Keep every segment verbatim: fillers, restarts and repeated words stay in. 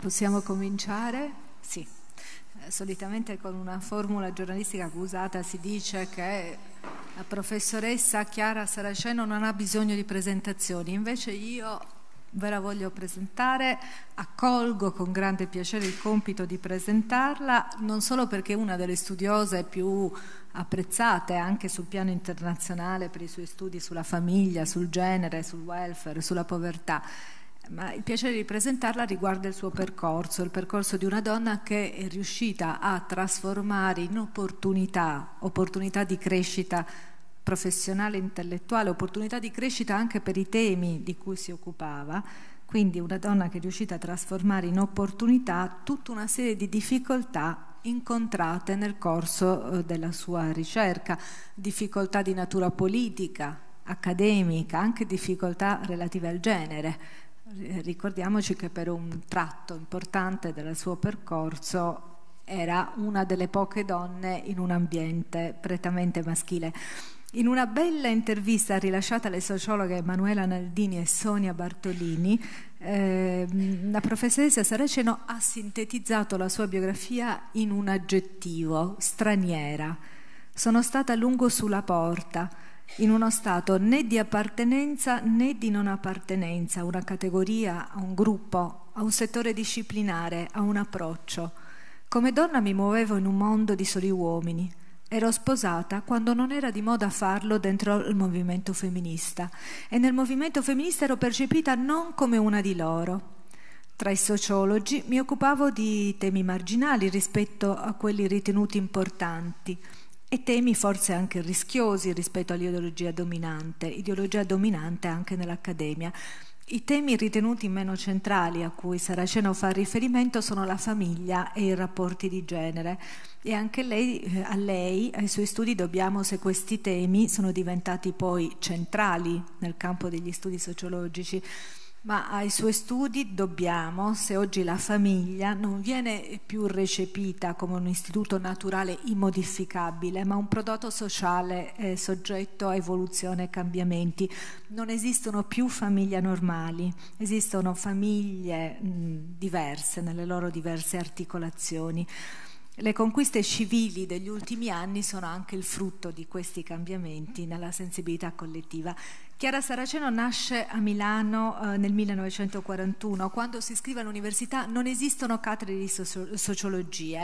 Possiamo cominciare? Sì. Eh, solitamente con una formula giornalistica usata si dice che la professoressa Chiara Saraceno non ha bisogno di presentazioni, invece io ve la voglio presentare, accolgo con grande piacere il compito di presentarla, non solo perché è una delle studiose più apprezzate anche sul piano internazionale per i suoi studi sulla famiglia, sul genere, sul welfare, sulla povertà, ma il piacere di presentarla riguarda il suo percorso, il percorso di una donna che è riuscita a trasformare in opportunità, opportunità di crescita professionale e intellettuale, opportunità di crescita anche per i temi di cui si occupava, quindi una donna che è riuscita a trasformare in opportunità tutta una serie di difficoltà incontrate nel corso della sua ricerca, difficoltà di natura politica, accademica, anche difficoltà relative al genere. Ricordiamoci che per un tratto importante del suo percorso era una delle poche donne in un ambiente prettamente maschile. In una bella intervista rilasciata alle sociologhe Emanuela Naldini e Sonia Bartolini, eh, la professoressa Saraceno ha sintetizzato la sua biografia in un aggettivo: straniera. Sono stata a lungo sulla porta, in uno stato né di appartenenza né di non appartenenza a una categoria, a un gruppo, a un settore disciplinare, a un approccio. Come donna mi muovevo in un mondo di soli uomini. Ero sposata quando non era di moda farlo dentro il movimento femminista, e nel movimento femminista ero percepita non come una di loro. Tra i sociologi mi occupavo di temi marginali rispetto a quelli ritenuti importanti, e temi forse anche rischiosi rispetto all'ideologia dominante, ideologia dominante anche nell'accademia. I temi ritenuti meno centrali a cui Saraceno fa riferimento sono la famiglia e i rapporti di genere, e anche lei, a lei, ai suoi studi dobbiamo, se questi temi sono diventati poi centrali nel campo degli studi sociologici, ma ai suoi studi dobbiamo, se oggi la famiglia non viene più recepita come un istituto naturale immodificabile, ma un prodotto sociale eh, soggetto a evoluzione e cambiamenti. Non esistono più famiglie normali, esistono famiglie mh, diverse nelle loro diverse articolazioni. Le conquiste civili degli ultimi anni sono anche il frutto di questi cambiamenti nella sensibilità collettiva. Chiara Saraceno nasce a Milano eh, nel millenovecentoquarantuno. Quando si iscrive all'università non esistono cattedre di socio- sociologie.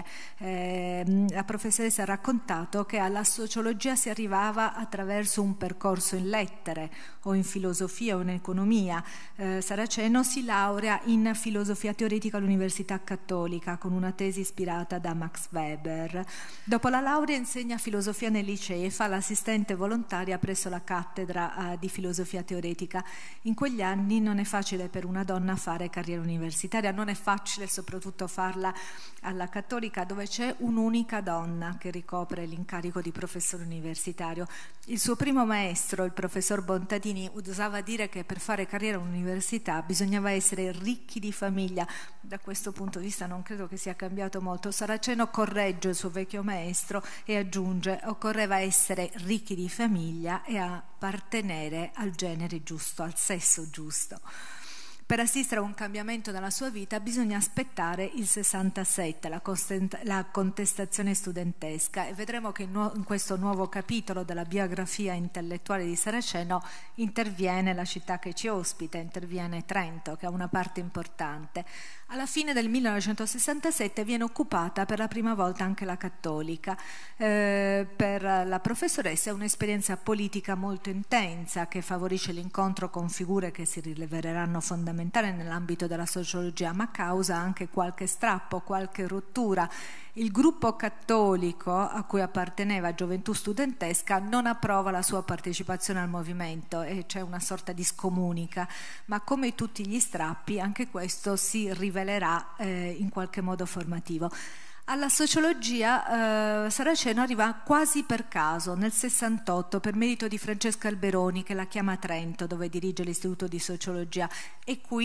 Eh, la professoressa ha raccontato che alla sociologia si arrivava attraverso un percorso in lettere o in filosofia o in economia. Eh, Saraceno si laurea in filosofia teoretica all'Università Cattolica con una tesi ispirata da Max Weber. Dopo la laurea insegna filosofia nei licei e fa l'assistente volontaria presso la cattedra eh, di filosofia filosofia teoretica. In quegli anni non è facile per una donna fare carriera universitaria, non è facile soprattutto farla alla Cattolica, dove c'è un'unica donna che ricopre l'incarico di professore universitario. Il suo primo maestro, il professor Bontadini, usava dire che per fare carriera all'università bisognava essere ricchi di famiglia. Da questo punto di vista non credo che sia cambiato molto. Saraceno corregge il suo vecchio maestro e aggiunge: occorreva essere ricchi di famiglia e appartenere al genere giusto, al sesso giusto. Per assistere a un cambiamento nella sua vita bisogna aspettare il sessantasette, la, la contestazione studentesca, e vedremo che in, nu- in questo nuovo capitolo della biografia intellettuale di Saraceno interviene la città che ci ospita, interviene Trento, che ha una parte importante. Alla fine del millenovecentosessantasette viene occupata per la prima volta anche la Cattolica. Eh, per la professoressa è un'esperienza politica molto intensa che favorisce l'incontro con figure che si rileveranno fondamentali nell'ambito della sociologia, ma causa anche qualche strappo, qualche rottura. Il gruppo cattolico a cui apparteneva Gioventù Studentesca non approva la sua partecipazione al movimento e c'è una sorta di scomunica, ma come tutti gli strappi anche questo si rivelerà eh, in qualche modo formativo. Alla sociologia eh, Saraceno arriva quasi per caso nel sessantotto per merito di Francesca Alberoni, che la chiama a Trento dove dirige l'istituto di sociologia, e qui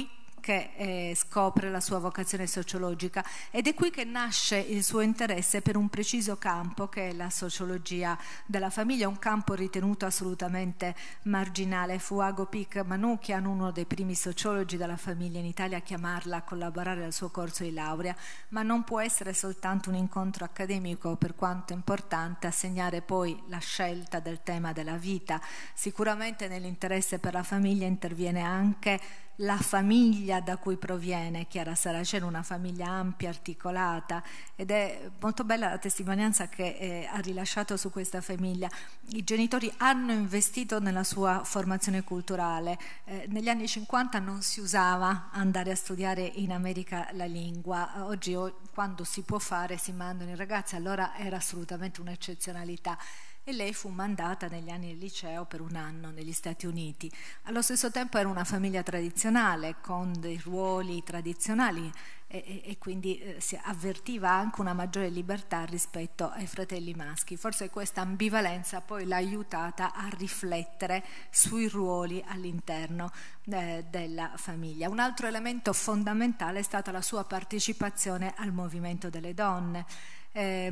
che eh, scopre la sua vocazione sociologica, ed è qui che nasce il suo interesse per un preciso campo che è la sociologia della famiglia, un campo ritenuto assolutamente marginale. Fu Agopik Manoukian, uno dei primi sociologi della famiglia in Italia, a chiamarla a collaborare al suo corso di laurea, ma non può essere soltanto un incontro accademico, per quanto importante, a segnare poi la scelta del tema della vita. Sicuramente nell'interesse per la famiglia interviene anche la famiglia da cui proviene Chiara Saraceno, una famiglia ampia, articolata, ed è molto bella la testimonianza che eh, ha rilasciato su questa famiglia. I genitori hanno investito nella sua formazione culturale. Eh, negli anni cinquanta non si usava andare a studiare in America la lingua. Oggi, quando si può fare, si mandano i ragazzi, allora era assolutamente un'eccezionalità. E lei fu mandata negli anni del liceo per un anno negli Stati Uniti. Allo stesso tempo era una famiglia tradizionale, con dei ruoli tradizionali, e, e, e quindi eh, si avvertiva anche una maggiore libertà rispetto ai fratelli maschi. Forse questa ambivalenza poi l'ha aiutata a riflettere sui ruoli all'interno eh, della famiglia. Un altro elemento fondamentale è stata la sua partecipazione al movimento delle donne. Eh,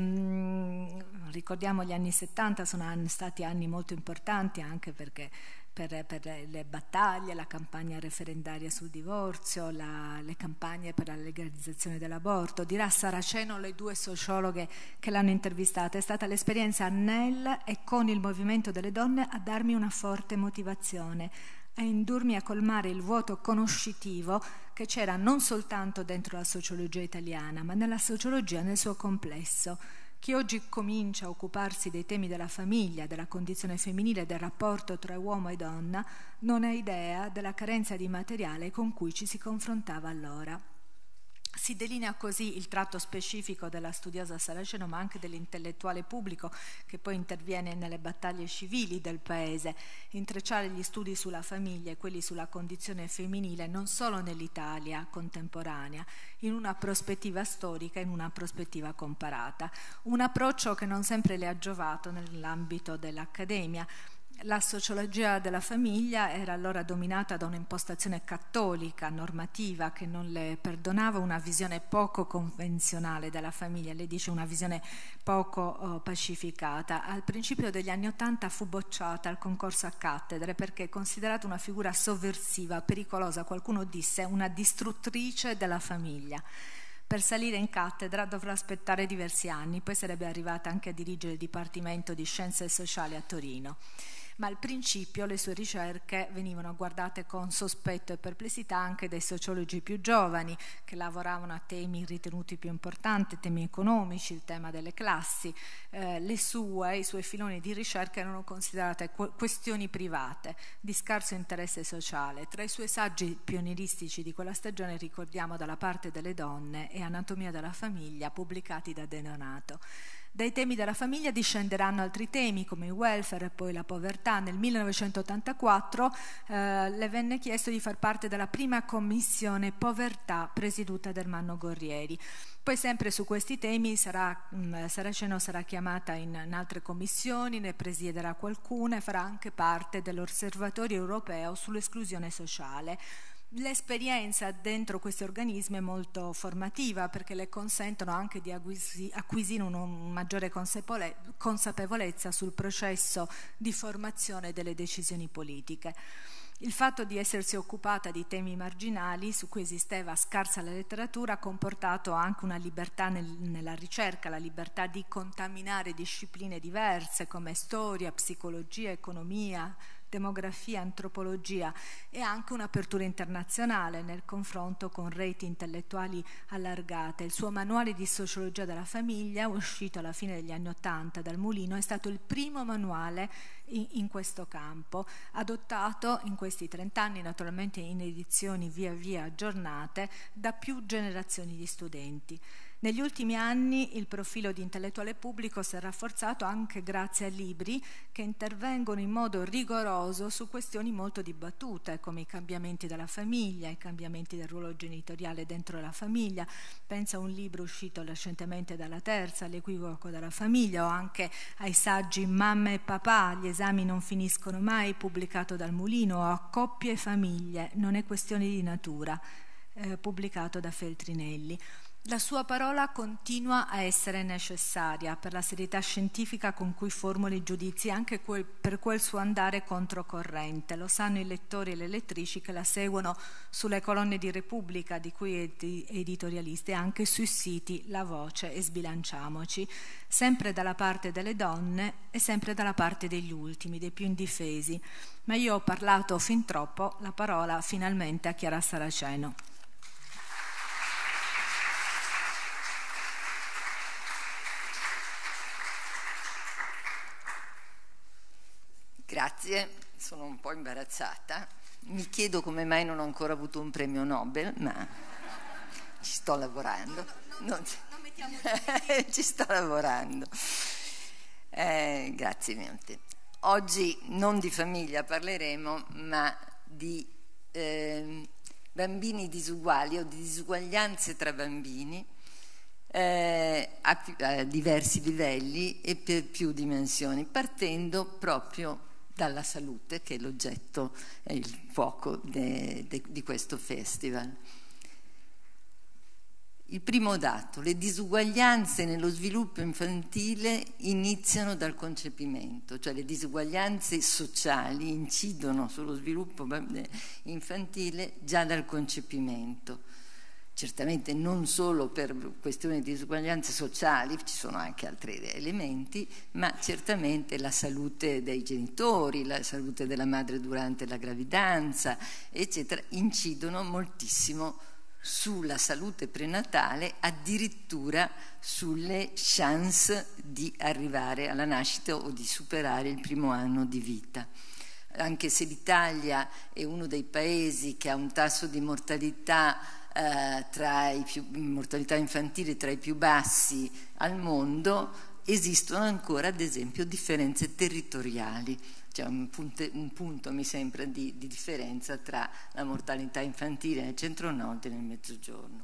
ricordiamo gli anni settanta, sono anni, stati anni molto importanti anche perché per, per le battaglie, la campagna referendaria sul divorzio, la, le campagne per la legalizzazione dell'aborto. Dirà Saraceno, le due sociologhe che l'hanno intervistata: è stata l'esperienza nel e con il movimento delle donne a darmi una forte motivazione, a indurmi a colmare il vuoto conoscitivo che c'era non soltanto dentro la sociologia italiana, ma nella sociologia nel suo complesso. Chi oggi comincia a occuparsi dei temi della famiglia, della condizione femminile, del rapporto tra uomo e donna, non ha idea della carenza di materiale con cui ci si confrontava allora. Si delinea così il tratto specifico della studiosa Saraceno, ma anche dell'intellettuale pubblico che poi interviene nelle battaglie civili del paese. Intrecciare gli studi sulla famiglia e quelli sulla condizione femminile non solo nell'Italia contemporanea, in una prospettiva storica, in una prospettiva comparata. Un approccio che non sempre le ha giovato nell'ambito dell'accademia. La sociologia della famiglia era allora dominata da un'impostazione cattolica, normativa, che non le perdonava una visione poco convenzionale della famiglia, lei dice una visione poco oh, pacificata. Al principio degli anni Ottanta fu bocciata al concorso a cattedre perché è considerata una figura sovversiva, pericolosa, qualcuno disse una distruttrice della famiglia. Per salire in cattedra dovrà aspettare diversi anni, poi sarebbe arrivata anche a dirigere il Dipartimento di Scienze Sociali a Torino. Ma al principio le sue ricerche venivano guardate con sospetto e perplessità anche dai sociologi più giovani, che lavoravano a temi ritenuti più importanti, temi economici, il tema delle classi. Eh, le sue, i suoi filoni di ricerca erano considerate questioni private, di scarso interesse sociale. Tra i suoi saggi pionieristici di quella stagione ricordiamo Dalla parte delle donne e Anatomia della famiglia, pubblicati da De Donato. Dai temi della famiglia discenderanno altri temi come il welfare e poi la povertà. Nel millenovecentottantaquattro eh, le venne chiesto di far parte della prima commissione povertà presieduta da Ermanno Gorrieri. Poi sempre su questi temi sarà, mh, Saraceno sarà chiamata in, in altre commissioni, ne presiederà qualcuna e farà anche parte dell'Osservatorio europeo sull'esclusione sociale. L'esperienza dentro questi organismi è molto formativa perché le consentono anche di acquisire una maggiore consapevolezza sul processo di formazione delle decisioni politiche. Il fatto di essersi occupata di temi marginali su cui esisteva scarsa la letteratura ha comportato anche una libertà nel, nella ricerca, la libertà di contaminare discipline diverse come storia, psicologia, economia, demografia, antropologia, e anche un'apertura internazionale nel confronto con reti intellettuali allargate. Il suo manuale di sociologia della famiglia, uscito alla fine degli anni Ottanta dal Mulino, è stato il primo manuale in, in questo campo, adottato in questi trent'anni, naturalmente in edizioni via via aggiornate, da più generazioni di studenti. Negli ultimi anni il profilo di intellettuale pubblico si è rafforzato anche grazie a libri che intervengono in modo rigoroso su questioni molto dibattute, come i cambiamenti della famiglia, i cambiamenti del ruolo genitoriale dentro la famiglia. Pensa a un libro uscito recentemente dalla Terza, L'equivoco della famiglia, o anche ai saggi Mamma e papà, gli esami non finiscono mai, pubblicato dal Mulino, o a Coppie e famiglie, non è questione di natura. eh, pubblicato da Feltrinelli. La sua parola continua a essere necessaria per la serietà scientifica con cui formula i giudizi, anche quel, per quel suo andare controcorrente. Lo sanno i lettori e le lettrici che la seguono sulle colonne di Repubblica, di cui è editorialista, e anche sui siti La Voce e Sbilanciamoci, sempre dalla parte delle donne e sempre dalla parte degli ultimi, dei più indifesi. Ma io ho parlato fin troppo, la parola finalmente a Chiara Saraceno. Grazie, sono un po' imbarazzata. Mi chiedo come mai non ho ancora avuto un premio Nobel, ma ci sto lavorando. Non ci, non mettiamo ci sto lavorando. Eh, grazie molte. Oggi non di famiglia parleremo, ma di eh, bambini disuguali o di disuguaglianze tra bambini eh, a, a diversi livelli e per più dimensioni, partendo proprio dalla salute, che è l'oggetto, è il fuoco de, de, di questo festival. Il primo dato: le disuguaglianze nello sviluppo infantile iniziano dal concepimento, cioè le disuguaglianze sociali incidono sullo sviluppo infantile già dal concepimento. Certamente non solo per questioni di disuguaglianze sociali, ci sono anche altri elementi, ma certamente la salute dei genitori, la salute della madre durante la gravidanza, eccetera, incidono moltissimo sulla salute prenatale, addirittura sulle chance di arrivare alla nascita o di superare il primo anno di vita. Anche se l'Italia è uno dei paesi che ha un tasso di mortalità Eh, tra i più, mortalità infantile tra i più bassi al mondo, esistono ancora ad esempio differenze territoriali, cioè un punto, un punto mi sembra di, di differenza tra la mortalità infantile nel centro-nord e nel mezzogiorno.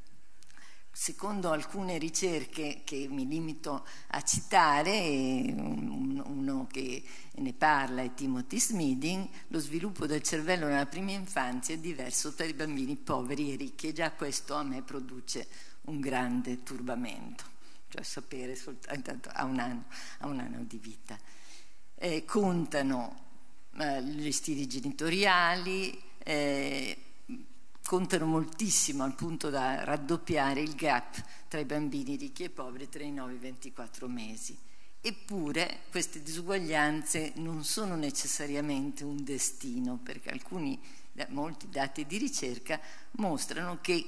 Secondo alcune ricerche che mi limito a citare, uno che ne parla è Timothy Smeeding, lo sviluppo del cervello nella prima infanzia è diverso per i bambini poveri e ricchi, e già questo a me produce un grande turbamento, cioè sapere soltanto a un anno, a un anno di vita. Eh, contano eh, gli stili genitoriali, eh, contano moltissimo al punto da raddoppiare il gap tra i bambini ricchi e poveri tra i nove e i ventiquattro mesi. Eppure queste disuguaglianze non sono necessariamente un destino, perché alcuni, molti dati di ricerca mostrano che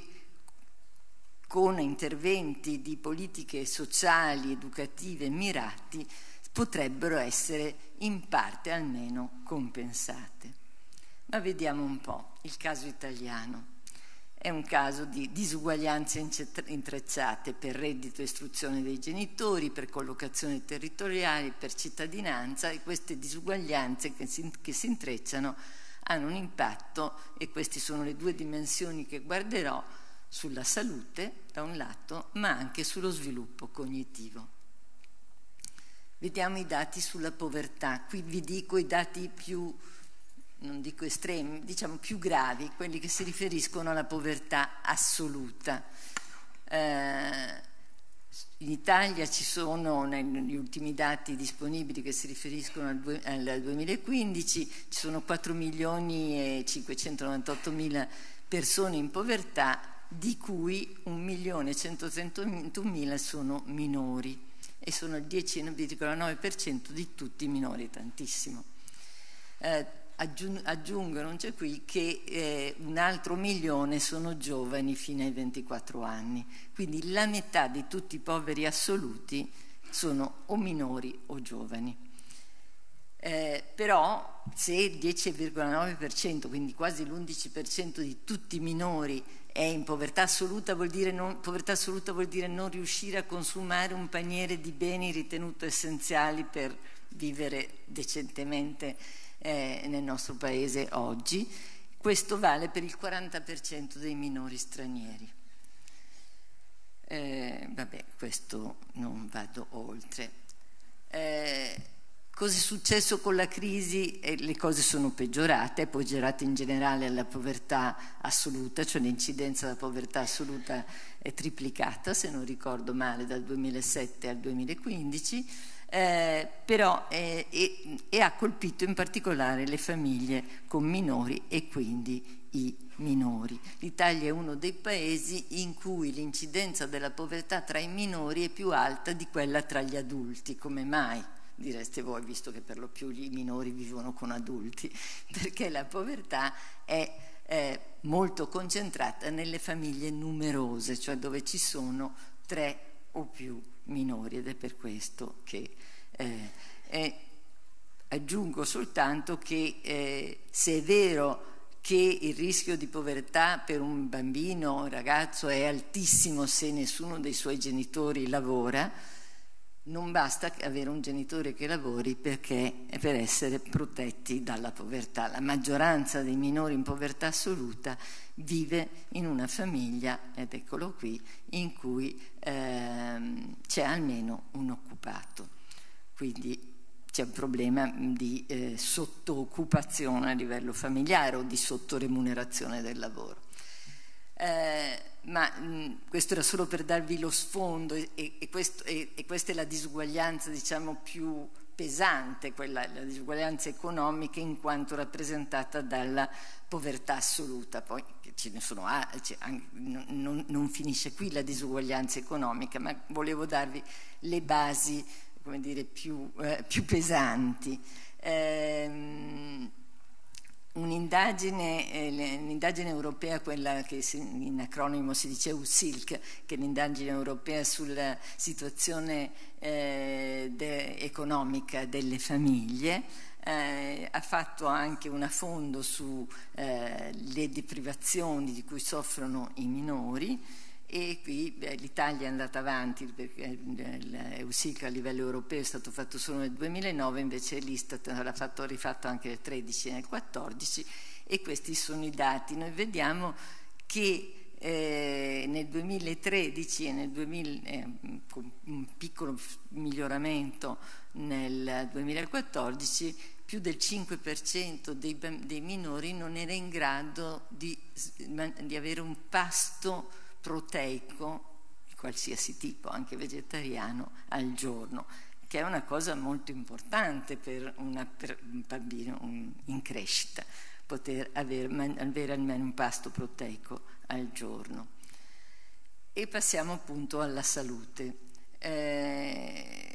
con interventi di politiche sociali, educative mirati, potrebbero essere in parte almeno compensate. Ma vediamo un po' il caso italiano. È un caso di disuguaglianze intrecciate per reddito e istruzione dei genitori, per collocazione territoriale, per cittadinanza, e queste disuguaglianze che si, che si intrecciano hanno un impatto, e queste sono le due dimensioni che guarderò, sulla salute da un lato, ma anche sullo sviluppo cognitivo. Vediamo i dati sulla povertà. Qui vi dico i dati più, non dico estremi, diciamo più gravi, quelli che si riferiscono alla povertà assoluta. Eh, in Italia ci sono, negli ultimi dati disponibili che si riferiscono al, al duemilaquindici, ci sono quattro milioni e cinquecentonovantotto mila persone in povertà, di cui un milione e centotrentuno sono minori, e sono il dieci virgola nove per cento di tutti i minori, tantissimo. Eh, aggiungo, non c'è qui, che eh, un altro milione sono giovani fino ai ventiquattro anni, quindi la metà di tutti i poveri assoluti sono o minori o giovani. Eh, però se il dieci virgola nove per cento, quindi quasi l'undici per cento di tutti i minori è in povertà assoluta, vuol dire non, povertà assoluta vuol dire non riuscire a consumare un paniere di beni ritenuti essenziali per vivere decentemente eh, nel nostro paese oggi. Questo vale per il quaranta per cento dei minori stranieri. Eh, vabbè, questo non vado oltre. Eh, Cosa è successo con la crisi? Eh, le cose sono peggiorate, è peggiorata in generale alla povertà assoluta, cioè l'incidenza della povertà assoluta è triplicata, se non ricordo male, dal duemilasette al duemilaquindici, eh, però eh, e, e ha colpito in particolare le famiglie con minori e quindi i minori. L'Italia è uno dei paesi in cui l'incidenza della povertà tra i minori è più alta di quella tra gli adulti. Come mai? Direste voi, visto che per lo più i minori vivono con adulti, perché la povertà è eh, molto concentrata nelle famiglie numerose, cioè dove ci sono tre o più minori, ed è per questo che eh, è, aggiungo soltanto che eh, se è vero che il rischio di povertà per un bambino o un ragazzo è altissimo se nessuno dei suoi genitori lavora, non basta avere un genitore che lavori perché per essere protetti dalla povertà. La maggioranza dei minori in povertà assoluta vive in una famiglia, ed eccolo qui, in cui ehm, c'è almeno un occupato. Quindi c'è un problema di eh, sottooccupazione a livello familiare o di sottoremunerazione del lavoro. Eh, ma mh, questo era solo per darvi lo sfondo e, e, questo, e, e questa è la disuguaglianza, diciamo, più pesante, quella, la disuguaglianza economica in quanto rappresentata dalla povertà assoluta. Poi ce ne sono, cioè, non, non finisce qui la disuguaglianza economica, ma volevo darvi le basi, come dire, più, eh, più pesanti. Ehm, Un'indagine, eh, un'indagine europea, quella che si, in acronimo si dice U S I L C, che è l'indagine europea sulla situazione eh, de, economica delle famiglie, eh, ha fatto anche un affondo sulle eh, deprivazioni di cui soffrono i minori. E qui beh, l'Italia è andata avanti perché l'U S I C a livello europeo è stato fatto solo nel duemilanove, invece l'Istat l'ha fatto, rifatto anche nel tredici e nel quattordici, e questi sono i dati. Noi vediamo che eh, nel duemilatredici e nel duemila, eh, con un piccolo miglioramento nel duemilaquattordici, più del cinque per cento dei, dei minori non era in grado di, di avere un pasto proteico di qualsiasi tipo, anche vegetariano, al giorno, che è una cosa molto importante per, una, per un bambino un, in crescita, poter avere, man, avere almeno un pasto proteico al giorno. E passiamo appunto alla salute. Eh,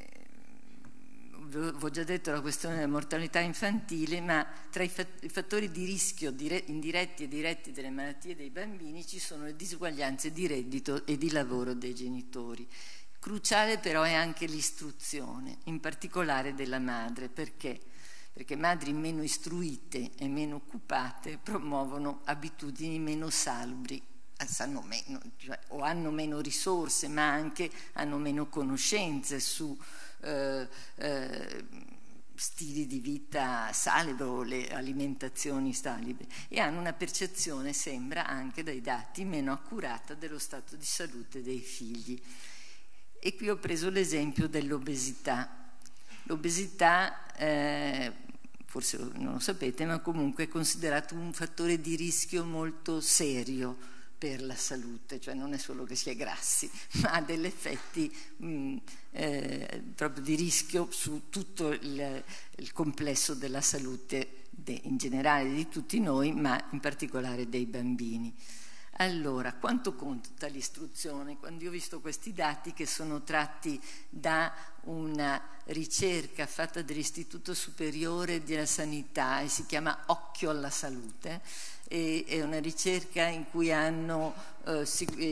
ho già detto la questione della mortalità infantile, ma tra i fattori di rischio indiretti e diretti delle malattie dei bambini ci sono le disuguaglianze di reddito e di lavoro dei genitori. Cruciale però è anche l'istruzione, in particolare della madre. Perché? Perché madri meno istruite e meno occupate promuovono abitudini meno salubri, sanno meno, cioè, o hanno meno risorse, ma anche hanno meno conoscenze su Eh, eh, stili di vita salibri o le alimentazioni salibri, e hanno una percezione, sembra anche dai dati, meno accurata dello stato di salute dei figli. E qui ho preso l'esempio dell'obesità. L'obesità, eh, forse non lo sapete, ma comunque è considerato un fattore di rischio molto serio per la salute, cioè non è solo che si è grassi, ma ha degli effetti mh, eh, proprio di rischio su tutto il, il complesso della salute de, in generale di tutti noi, ma in particolare dei bambini. Allora, quanto conta l'istruzione? Quando io ho visto questi dati, che sono tratti da una ricerca fatta dall'Istituto Superiore della Sanità e si chiama Occhio alla Salute, e è una ricerca in cui hanno eh,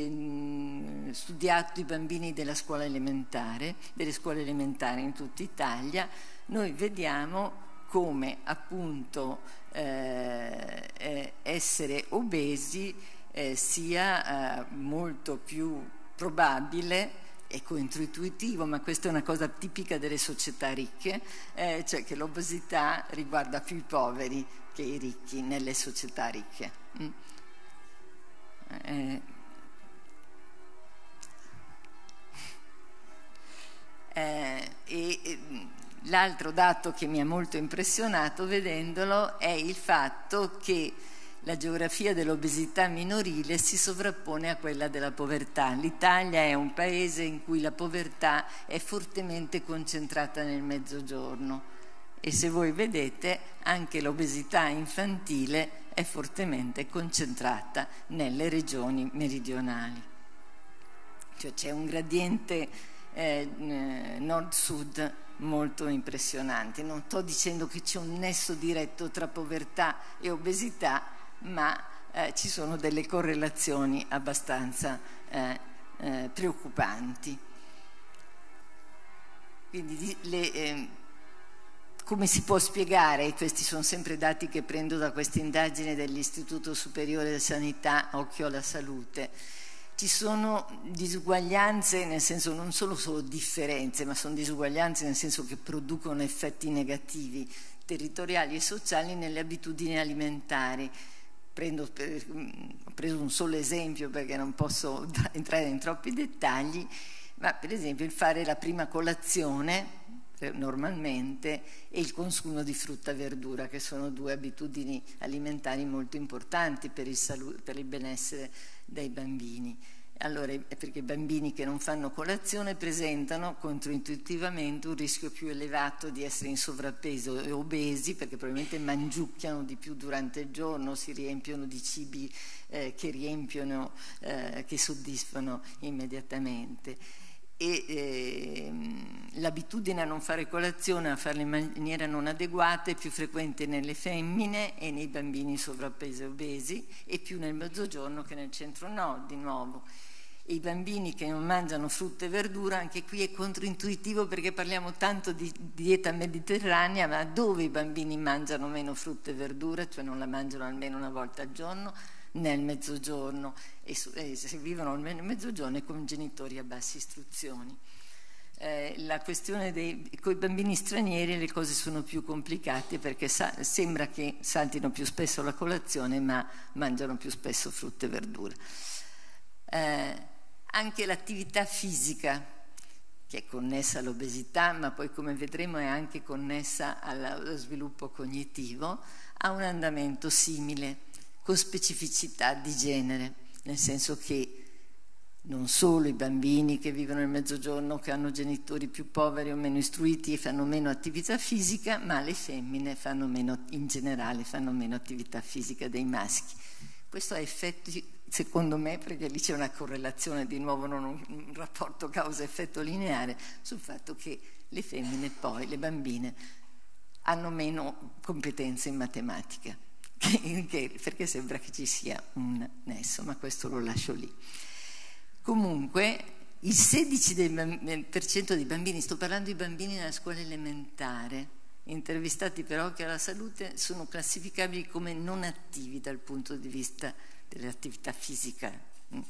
studiato i bambini della scuola elementare, delle scuole elementari in tutta Italia, noi vediamo come appunto eh, eh, essere obesi eh, sia eh, molto più probabile e controintuitivo, ma questa è una cosa tipica delle società ricche, eh, cioè che l'obesità riguarda più i poveri che i ricchi nelle società ricche. Mm. Eh, eh, e, e l'altro dato che mi ha molto impressionato vedendolo è il fatto che la geografia dell'obesità minorile si sovrappone a quella della povertà. L'Italia è un paese in cui la povertà è fortemente concentrata nel Mezzogiorno e se voi vedete anche l'obesità infantile è fortemente concentrata nelle regioni meridionali. Cioè c'è un gradiente eh, nord-sud molto impressionante. Non sto dicendo che c'è un nesso diretto tra povertà e obesità, ma eh, ci sono delle correlazioni abbastanza eh, eh, preoccupanti. Quindi le, eh, come si può spiegare, questi sono sempre dati che prendo da questa indagine dell'Istituto Superiore di Sanità, Occhio alla Salute, ci sono disuguaglianze, nel senso non solo solo differenze, ma sono disuguaglianze nel senso che producono effetti negativi territoriali e sociali nelle abitudini alimentari. Prendo per, ho preso un solo esempio perché non posso entrare in troppi dettagli, ma per esempio il fare la prima colazione normalmente e il consumo di frutta e verdura, che sono due abitudini alimentari molto importanti per il, salu- per il benessere dei bambini. Allora, perché i bambini che non fanno colazione presentano controintuitivamente un rischio più elevato di essere in sovrappeso e obesi, perché probabilmente mangiucchiano di più durante il giorno, si riempiono di cibi eh, che riempiono, eh, che soddisfano immediatamente. E eh, l'abitudine a non fare colazione, a farla in maniera non adeguata è più frequente nelle femmine e nei bambini sovrappeso e obesi e più nel mezzogiorno che nel centro-nord di nuovo. E i bambini che non mangiano frutta e verdura, anche qui è controintuitivo perché parliamo tanto di dieta mediterranea, ma dove i bambini mangiano meno frutta e verdura, cioè non la mangiano almeno una volta al giorno? Nel mezzogiorno, e, e se vivono almeno nel mezzogiorno e con genitori a basse istruzioni. Eh, la questione dei con i bambini stranieri le cose sono più complicate perché sa, sembra che saltino più spesso la colazione ma mangiano più spesso frutta e verdura. Eh, anche l'attività fisica, che è connessa all'obesità, ma poi come vedremo è anche connessa allo sviluppo cognitivo, ha un andamento simile, con specificità di genere, nel senso che non solo i bambini che vivono nel mezzogiorno, che hanno genitori più poveri o meno istruiti, fanno meno attività fisica, ma le femmine fanno meno, in generale fanno meno attività fisica dei maschi. Questo ha effetti, secondo me, perché lì c'è una correlazione, di nuovo non un, un rapporto causa-effetto lineare, sul fatto che le femmine poi, le bambine, hanno meno competenze in matematica. Che, perché sembra che ci sia un nesso, ma questo lo lascio lì. Comunque il sedici per cento dei bambini, sto parlando di bambini nella scuola elementare, intervistati per Occhio alla Salute, sono classificabili come non attivi dal punto di vista dell'attività fisica,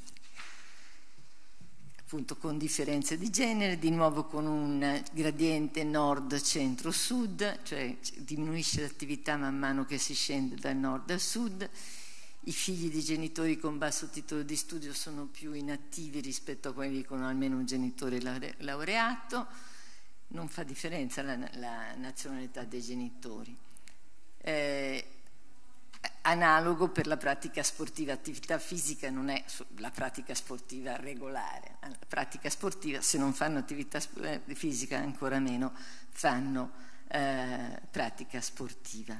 appunto con differenze di genere, di nuovo con un gradiente nord-centro-sud, cioè diminuisce l'attività man mano che si scende dal nord al sud. I figli di genitori con basso titolo di studio sono più inattivi rispetto a quelli con almeno un genitore laureato, non fa differenza la, la nazionalità dei genitori. Eh, Analogo per la pratica sportiva, attività fisica non è la pratica sportiva regolare, la pratica sportiva, se non fanno attività fisica ancora meno fanno eh, pratica sportiva.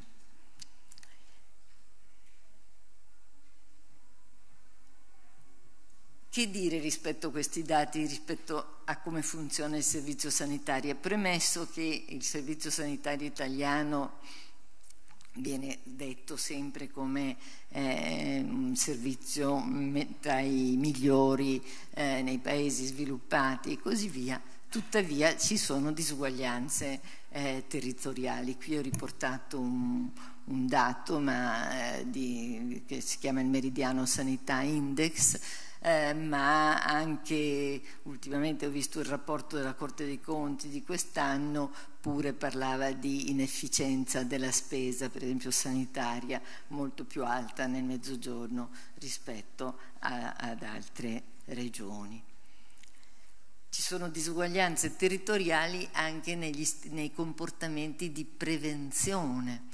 Che dire rispetto a questi dati, rispetto a come funziona il servizio sanitario? Premesso che il servizio sanitario italiano viene detto sempre come eh, un servizio tra i migliori eh, nei paesi sviluppati e così via, tuttavia ci sono disuguaglianze eh, territoriali. Qui ho riportato un, un dato ma, eh, di, che si chiama il Meridiano Sanità Index, Eh, ma anche ultimamente ho visto il rapporto della Corte dei Conti di quest'anno, pure parlava di inefficienza della spesa, per esempio sanitaria, molto più alta nel Mezzogiorno rispetto a, ad altre regioni. ci sono disuguaglianze territoriali anche negli, nei comportamenti di prevenzione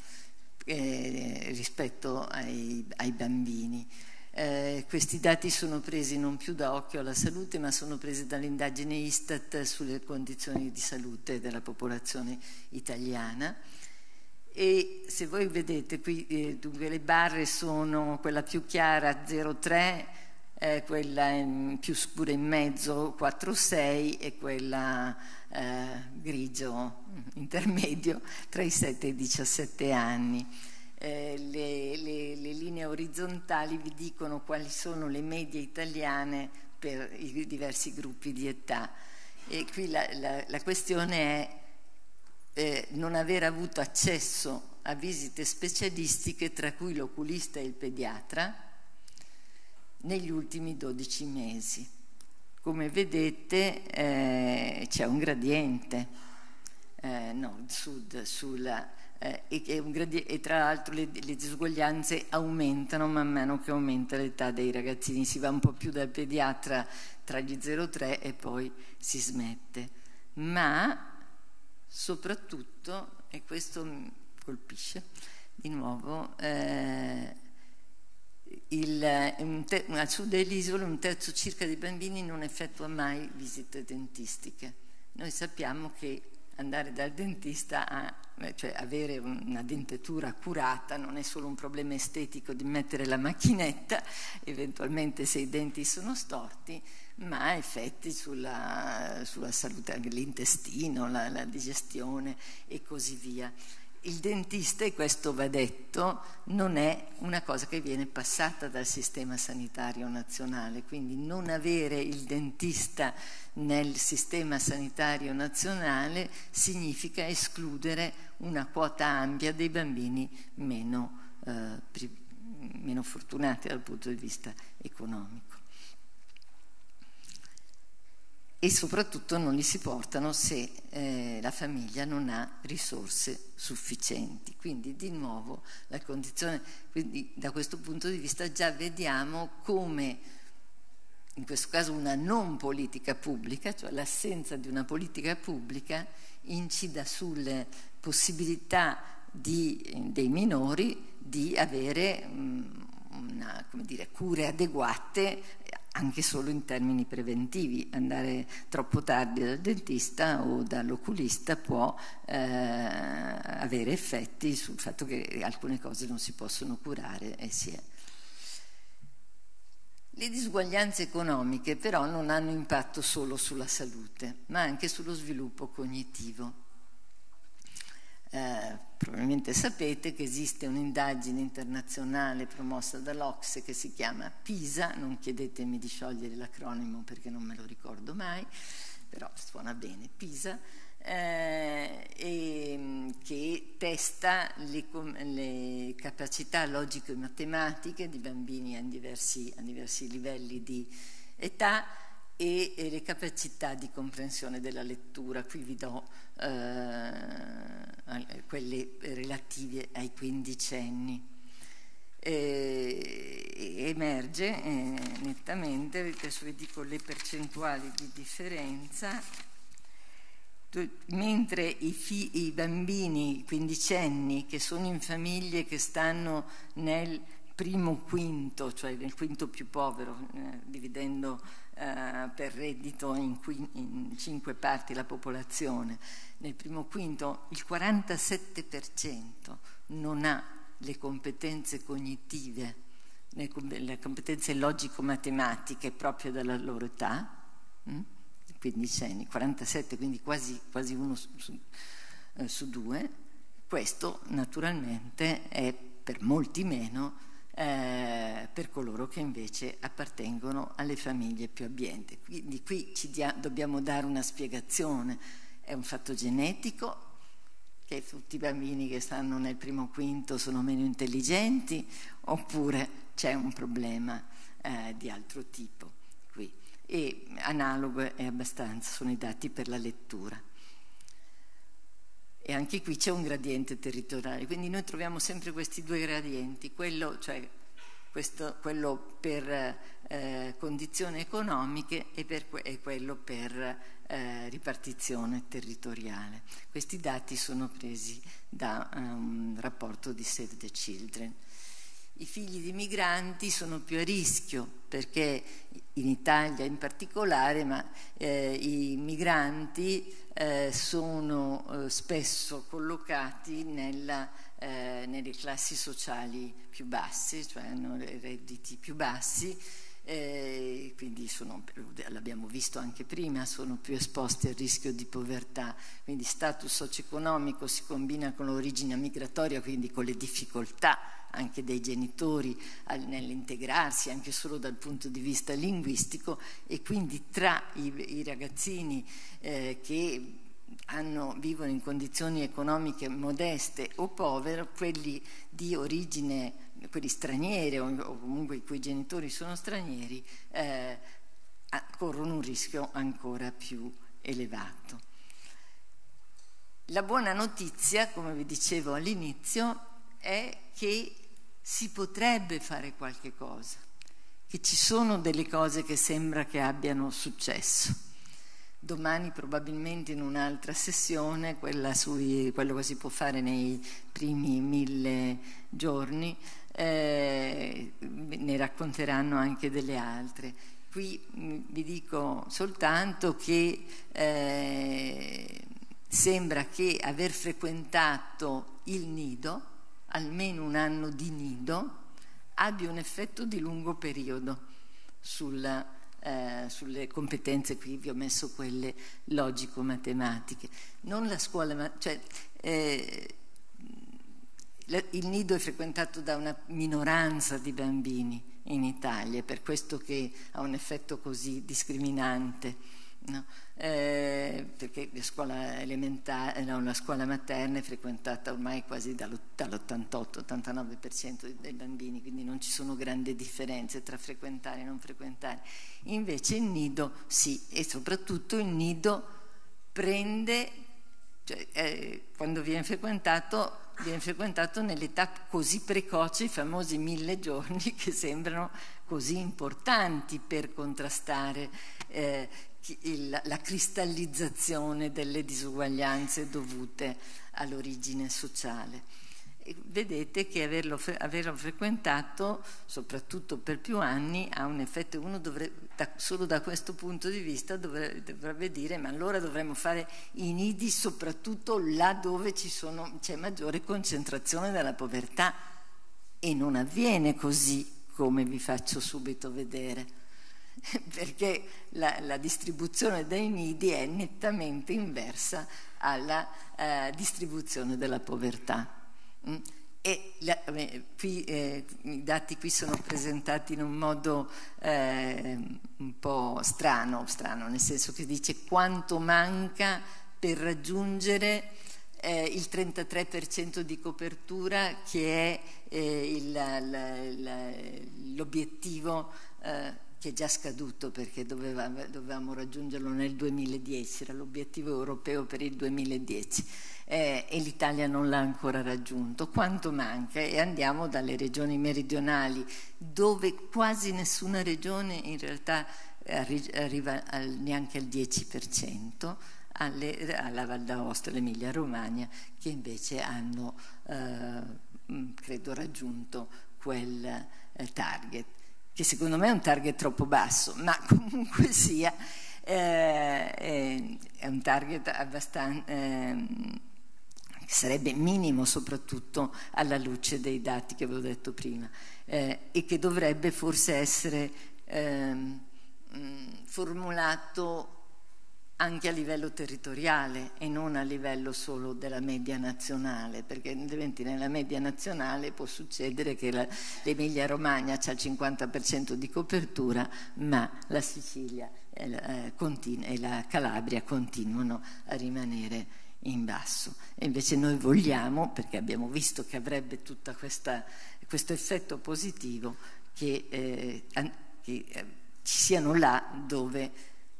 eh, rispetto ai, ai bambini. Eh, questi dati sono presi non più da Occhio alla Salute, ma sono presi dall'indagine Istat sulle condizioni di salute della popolazione italiana. E se voi vedete qui, eh, dunque le barre sono quella più chiara zero virgola tre, eh, quella in, più scura in mezzo quattro virgola sei e quella eh, grigio intermedio tra i sette e i diciassette anni. Eh, le, le, le linee orizzontali vi dicono quali sono le medie italiane per i diversi gruppi di età, e qui la, la, la questione è eh, non aver avuto accesso a visite specialistiche, tra cui l'oculista e il pediatra, negli ultimi dodici mesi. Come vedete eh, c'è un gradiente eh, nord-sud sulla Eh, e, e, e tra l'altro le, le disuguaglianze aumentano man mano che aumenta l'età dei ragazzini, si va un po' più dal pediatra tra gli zero virgola tre e poi si smette, ma soprattutto, e questo mi colpisce di nuovo, eh, il, un te, al sud dell'isola un terzo circa dei bambini non effettua mai visite dentistiche. Noi sappiamo che andare dal dentista a, cioè avere una dentatura curata non è solo un problema estetico di mettere la macchinetta, eventualmente se i denti sono storti, ma ha effetti sulla, sulla salute, l'intestino, la, la digestione e così via. Il dentista, e questo va detto, non è una cosa che viene passata dal sistema sanitario nazionale, quindi non avere il dentista nel sistema sanitario nazionale significa escludere una quota ampia dei bambini meno, eh, meno fortunati dal punto di vista economico. E soprattutto non li si portano se eh, la famiglia non ha risorse sufficienti. Quindi di nuovo la condizione, quindi da questo punto di vista già vediamo come in questo caso una non politica pubblica, cioè l'assenza di una politica pubblica, incida sulle possibilità di, dei minori di avere mh, una, come dire, cure adeguate anche solo in termini preventivi. Andare troppo tardi dal dentista o dall'oculista può eh, avere effetti sul fatto che alcune cose non si possono curare e si è. Le disuguaglianze economiche però non hanno impatto solo sulla salute, ma anche sullo sviluppo cognitivo. Eh, probabilmente sapete che esiste un'indagine internazionale promossa dall'O C S E che si chiama PISA, non chiedetemi di sciogliere l'acronimo perché non me lo ricordo mai, però suona bene, PISA, eh, e, che testa le, le capacità logico-matematiche di bambini a diversi, a diversi livelli di età e, e le capacità di comprensione della lettura. Qui vi do eh, quelle relative ai quindicenni. Eh, emerge eh, nettamente, adesso vi dico le percentuali di differenza, mentre i, fi, i bambini quindicenni che sono in famiglie che stanno nel primo quinto, cioè nel quinto più povero, eh, dividendo eh, per reddito in, in cinque parti la popolazione, nel primo quinto il quarantasette per cento non ha le competenze cognitive, le, le competenze logico-matematiche proprio della loro età, hm? quindicenni, quarantasette, quindi quasi, quasi uno su, su, eh, su due. Questo naturalmente è per molti meno eh, per coloro che invece appartengono alle famiglie più abbienti. Quindi qui ci dia, dobbiamo dare una spiegazione. È un fatto genetico, che tutti i bambini che stanno nel primo quinto sono meno intelligenti, oppure c'è un problema eh, di altro tipo qui. E analogo è abbastanza, sono i dati per la lettura. E anche qui c'è un gradiente territoriale, quindi noi troviamo sempre questi due gradienti, quello, cioè questo, quello per eh, condizioni economiche e, per, e quello per eh, ripartizione territoriale. Questi dati sono presi da un um, rapporto di Save the Children. I figli di migranti sono più a rischio perché in Italia in particolare, ma eh, i migranti eh, sono eh, spesso collocati nella, eh, nelle classi sociali più basse, cioè hanno redditi più bassi, eh, quindi sono, l'abbiamo visto anche prima, sono più esposti al rischio di povertà, quindi status socio-economico si combina con l'origine migratoria, quindi con le difficoltà anche dei genitori nell'integrarsi anche solo dal punto di vista linguistico, e quindi tra i, i ragazzini eh, che hanno, vivono in condizioni economiche modeste o povere, quelli di origine, quelli stranieri o, o comunque i cui genitori sono stranieri, eh, corrono un rischio ancora più elevato. La buona notizia, come vi dicevo all'inizio, è che si potrebbe fare qualche cosa, che ci sono delle cose che sembra che abbiano successo. Domani probabilmente in un'altra sessione, quella sui quello che si può fare nei primi mille giorni, eh, ne racconteranno anche delle altre. Qui vi dico soltanto che eh, sembra che aver frequentato il nido, almeno un anno di nido, abbia un effetto di lungo periodo sulla, eh, sulle competenze. Qui vi ho messo quelle logico-matematiche. Non la scuola, cioè eh, il nido è frequentato da una minoranza di bambini in Italia, è per questo che ha un effetto così discriminante. No, eh, perché la scuola elementare, no, la scuola materna è frequentata ormai quasi dall'ottantotto ottantanove per cento dei bambini, quindi non ci sono grandi differenze tra frequentare e non frequentare. Invece il nido sì, e soprattutto il nido prende, cioè, eh, quando viene frequentato viene frequentato nell'età così precoce, i famosi mille giorni che sembrano così importanti per contrastare eh, il, la cristallizzazione delle disuguaglianze dovute all'origine sociale. E vedete che averlo, averlo frequentato, soprattutto per più anni, ha un effetto. Uno dovrebbe, da, solo da questo punto di vista dovrebbe, dovrebbe dire: ma allora dovremmo fare i nidi soprattutto là dove ci sono, c'è maggiore concentrazione della povertà, e non avviene così, come vi faccio subito vedere, perché la, la distribuzione dei nidi è nettamente inversa alla eh, distribuzione della povertà. E la, qui, eh, i dati qui sono presentati in un modo eh, un po' strano, strano, nel senso che dice quanto manca per raggiungere eh, il trentatré per cento di copertura, che è eh, il, la, la, l'obiettivo eh, che è già scaduto, perché doveva, dovevamo raggiungerlo nel duemiladieci, era l'obiettivo europeo per il duemiladieci. Eh, e l'Italia non l'ha ancora raggiunto. Quanto manca? E andiamo dalle regioni meridionali, dove quasi nessuna regione in realtà arri- arriva al, neanche al dieci per cento, alle, alla Val d'Aosta, l'Emilia Romagna, che invece hanno eh, credo raggiunto quel eh, target, che secondo me è un target troppo basso, ma comunque sia eh, è un target abbastanza eh, sarebbe minimo, soprattutto alla luce dei dati che avevo detto prima, eh, e che dovrebbe forse essere eh, mh, formulato anche a livello territoriale e non a livello solo della media nazionale, perché altrimenti nella media nazionale può succedere che la, l'Emilia Romagna ha il cinquanta per cento di copertura, ma la Sicilia e la, eh, continu- e la Calabria continuano a rimanere in basso. E invece noi vogliamo, perché abbiamo visto che avrebbe tutto questo effetto positivo, che, eh, che eh, ci siano là dove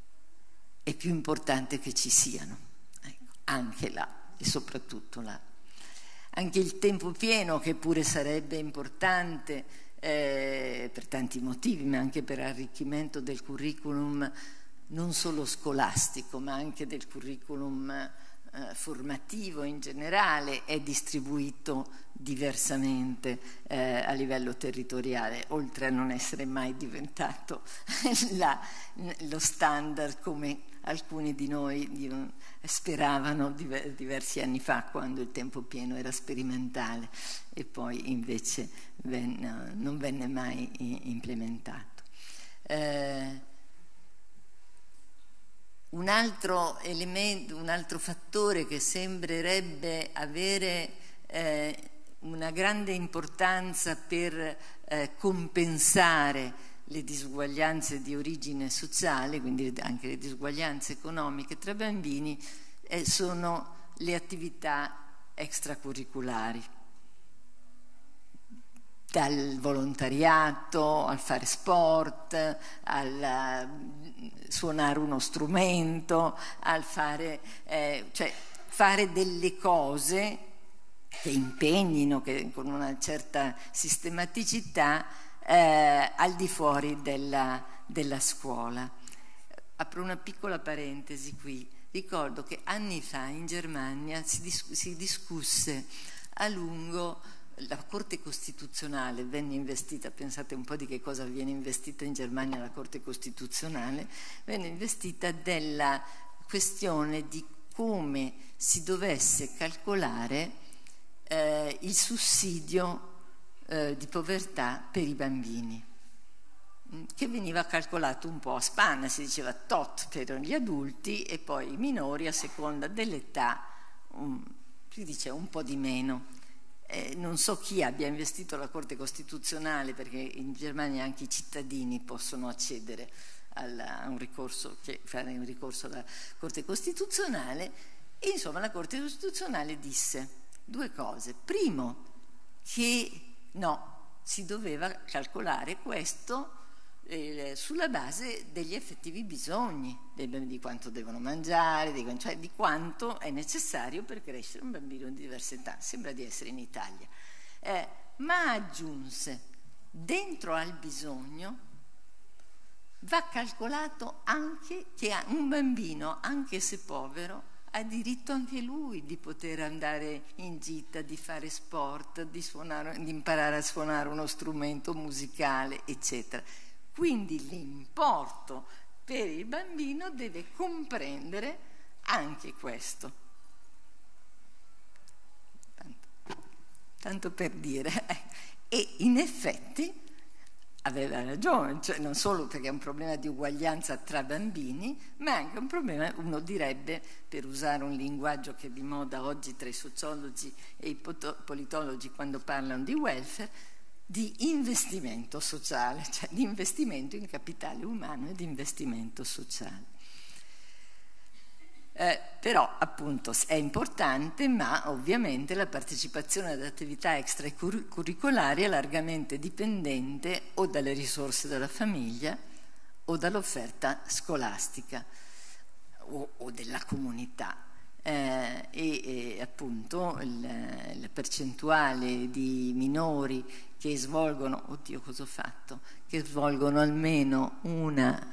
è più importante che ci siano, ecco, anche là e soprattutto là. Anche il tempo pieno, che pure sarebbe importante, eh, per tanti motivi, ma anche per arricchimento del curriculum non solo scolastico, ma anche del curriculum eh, formativo in generale, è distribuito diversamente eh, a livello territoriale, oltre a non essere mai diventato la, lo standard come alcuni di noi di, speravano diver, diversi anni fa, quando il tempo pieno era sperimentale e poi invece venne, non venne mai implementato. Eh, un altro elemento, un altro fattore che sembrerebbe avere eh, una grande importanza per eh, compensare le disuguaglianze di origine sociale, quindi anche le disuguaglianze economiche tra bambini, eh, sono le attività extracurriculari, dal volontariato al fare sport, al uh, suonare uno strumento, al fare, eh, cioè fare delle cose che impegnino, che con una certa sistematicità, Eh, al di fuori della, della scuola. Apro una piccola parentesi qui. Ricordo che anni fa in Germania si, dis- si discusse a lungo, la Corte Costituzionale venne investita, pensate un po' di che cosa viene investita in Germania la Corte Costituzionale, venne investita della questione di come si dovesse calcolare eh, il sussidio di povertà per i bambini, che veniva calcolato un po' a spanna, si diceva tot per gli adulti e poi i minori a seconda dell'età um, si dice un po' di meno. Eh, non so chi abbia investito la Corte Costituzionale, perché in Germania anche i cittadini possono accedere alla, a un ricorso, cioè fare un ricorso alla Corte Costituzionale, e insomma la Corte Costituzionale disse due cose. Primo, che no, si doveva calcolare questo eh, sulla base degli effettivi bisogni, di quanto devono mangiare, di, cioè di quanto è necessario per crescere un bambino di diversa età. Sembra di essere in Italia. Eh, ma aggiunse, dentro al bisogno va calcolato anche che un bambino, anche se povero, ha diritto anche lui di poter andare in gita, di fare sport, di, suonare, di imparare a suonare uno strumento musicale, eccetera. Quindi l'importo per il bambino deve comprendere anche questo. Tanto, tanto per dire. E in effetti aveva ragione, cioè non solo perché è un problema di uguaglianza tra bambini, ma anche un problema, uno direbbe, per usare un linguaggio che è di moda oggi tra i sociologi e i politologi quando parlano di welfare, di investimento sociale, cioè di investimento in capitale umano e di investimento sociale. Eh, però appunto è importante, ma ovviamente la partecipazione ad attività extracurricolari è largamente dipendente o dalle risorse della famiglia o dall'offerta scolastica o, o della comunità. Eh, e, e appunto il, la percentuale di minori che svolgono, oddio cosa ho fatto, che svolgono almeno una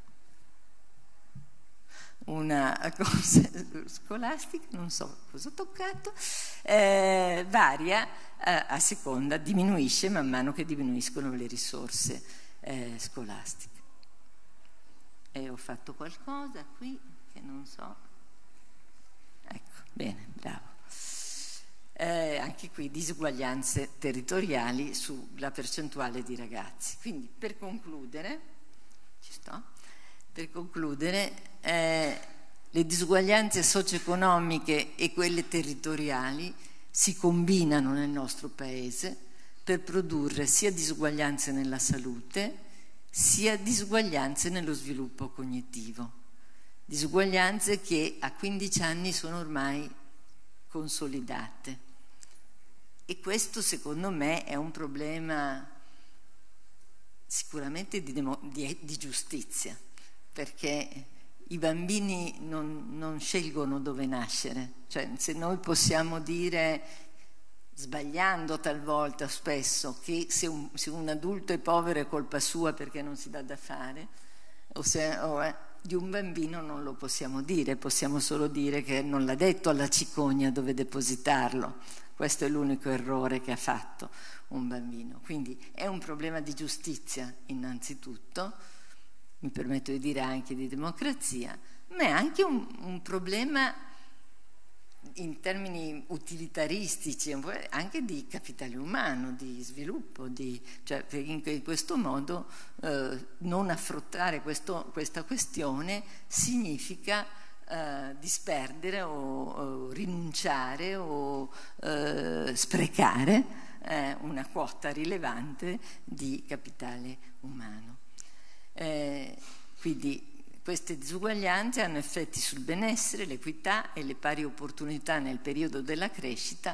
una cosa scolastica, non so cosa ho toccato, eh, varia eh, a seconda, diminuisce man mano che diminuiscono le risorse eh, scolastiche. E ho fatto qualcosa qui che non so. Ecco, bene, bravo. Eh, anche qui disuguaglianze territoriali sulla percentuale di ragazzi. Quindi per concludere, ci sto, per concludere, eh, le disuguaglianze socio-economiche e quelle territoriali si combinano nel nostro paese per produrre sia disuguaglianze nella salute sia disuguaglianze nello sviluppo cognitivo. Disuguaglianze che a quindici anni sono ormai consolidate. E questo secondo me è un problema sicuramente di, demo, di, di giustizia, perché i bambini non, non scelgono dove nascere. Cioè, se noi possiamo dire sbagliando talvolta spesso, che se un, se un adulto è povero è colpa sua perché non si dà da fare, o se o è, di un bambino non lo possiamo dire, possiamo solo dire che non l'ha detto alla cicogna dove depositarlo. Questo è l'unico errore che ha fatto un bambino. Quindi è un problema di giustizia innanzitutto, mi permetto di dire anche di democrazia, ma è anche un, un problema in termini utilitaristici, anche di capitale umano, di sviluppo, di, cioè in questo modo eh, non affrontare questo, questa questione significa eh, disperdere o, o rinunciare o eh, sprecare eh, una quota rilevante di capitale umano. Eh, quindi queste disuguaglianze hanno effetti sul benessere, l'equità e le pari opportunità nel periodo della crescita,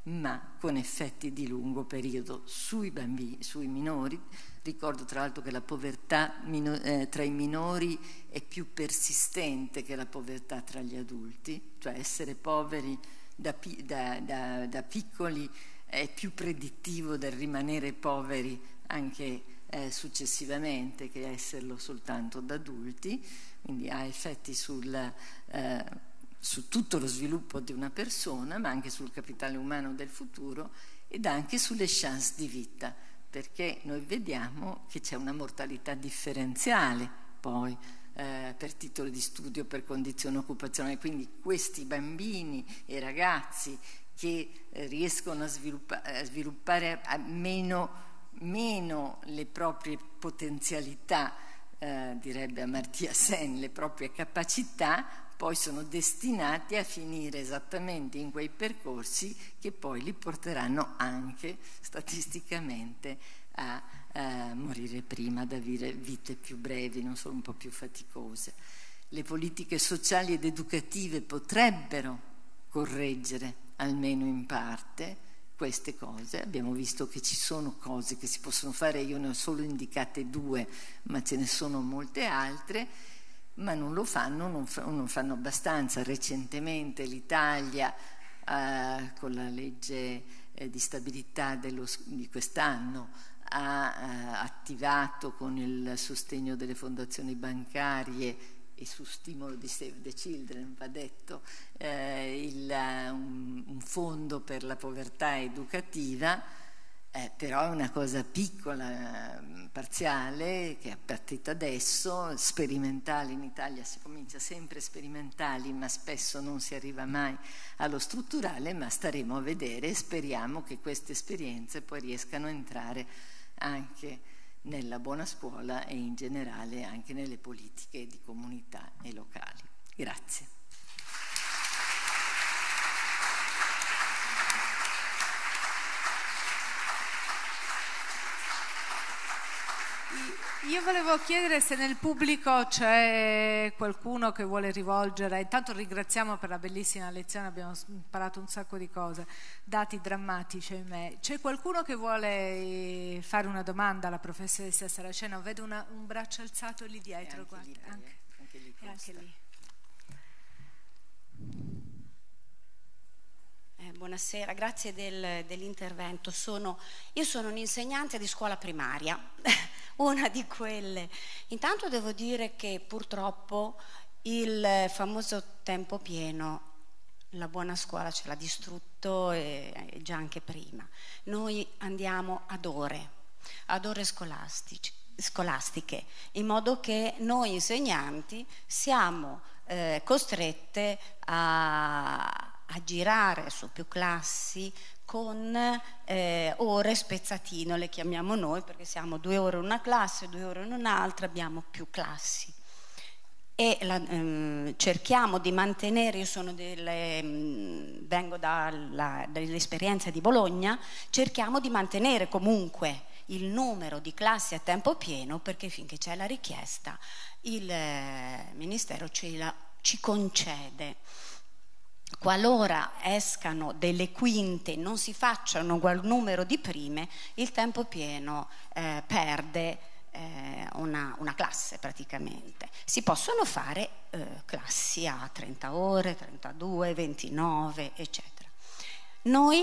ma con effetti di lungo periodo sui bambini, sui minori. Ricordo tra l'altro che la povertà mino- eh, tra i minori è più persistente che la povertà tra gli adulti, cioè essere poveri da, pi- da, da, da piccoli è più predittivo del rimanere poveri anche Eh, successivamente che esserlo soltanto da adulti, quindi ha effetti sul, eh, su tutto lo sviluppo di una persona, ma anche sul capitale umano del futuro ed anche sulle chance di vita, perché noi vediamo che c'è una mortalità differenziale poi eh, per titolo di studio, per condizione occupazionale, quindi questi bambini e ragazzi che eh, riescono a, sviluppa- a sviluppare a meno meno le proprie potenzialità, eh, direbbe Amartya Sen, le proprie capacità, poi sono destinati a finire esattamente in quei percorsi che poi li porteranno anche statisticamente a, a morire prima, ad avere vite più brevi, non solo un po' più faticose. Le politiche sociali ed educative potrebbero correggere, almeno in parte, queste cose. Abbiamo visto che ci sono cose che si possono fare, io ne ho solo indicate due, ma ce ne sono molte altre, ma non lo fanno, non, fa, non fanno abbastanza. Recentemente l'Italia, eh, con la legge eh, di stabilità dello, di quest'anno, ha eh, attivato con il sostegno delle fondazioni bancarie e su stimolo di Save the Children, va detto, eh, il, un, un fondo per la povertà educativa, eh, però è una cosa piccola, parziale, che è partita adesso, sperimentale. In Italia si comincia sempre sperimentali, ma spesso non si arriva mai allo strutturale, ma staremo a vedere e speriamo che queste esperienze poi riescano a entrare anche nella buona scuola e in generale anche nelle politiche di comunità e locali. Grazie. Io volevo chiedere se nel pubblico c'è qualcuno che vuole rivolgere. Intanto ringraziamo per la bellissima lezione, abbiamo imparato un sacco di cose, dati drammatici ahimè. C'è qualcuno che vuole fare una domanda alla professoressa Saraceno? Vedo una, un braccio alzato lì dietro, anche guarda, lì, anche, anche lì, e anche lì. Eh, buonasera, grazie del, dell'intervento. Sono, io sono un'insegnante di scuola primaria, una di quelle. Intanto devo dire che purtroppo il famoso tempo pieno, la buona scuola ce l'ha distrutto e, e già anche prima. Noi andiamo ad ore, ad ore scolastici, scolastiche, in modo che noi insegnanti siamo eh, costrette a, a girare su più classi con eh, ore spezzatino, le chiamiamo noi, perché siamo due ore in una classe, due ore in un'altra, abbiamo più classi. E la, ehm, cerchiamo di mantenere, io sono delle, mh, vengo dalla, dall'esperienza di Bologna, cerchiamo di mantenere comunque il numero di classi a tempo pieno, perché finché c'è la richiesta il eh, Ministero ce la, ci concede. Qualora escano delle quinte, non si facciano quel numero di prime, il tempo pieno eh, perde eh, una, una classe praticamente. Si possono fare eh, classi a trenta ore, trentadue, ventinove, eccetera. Noi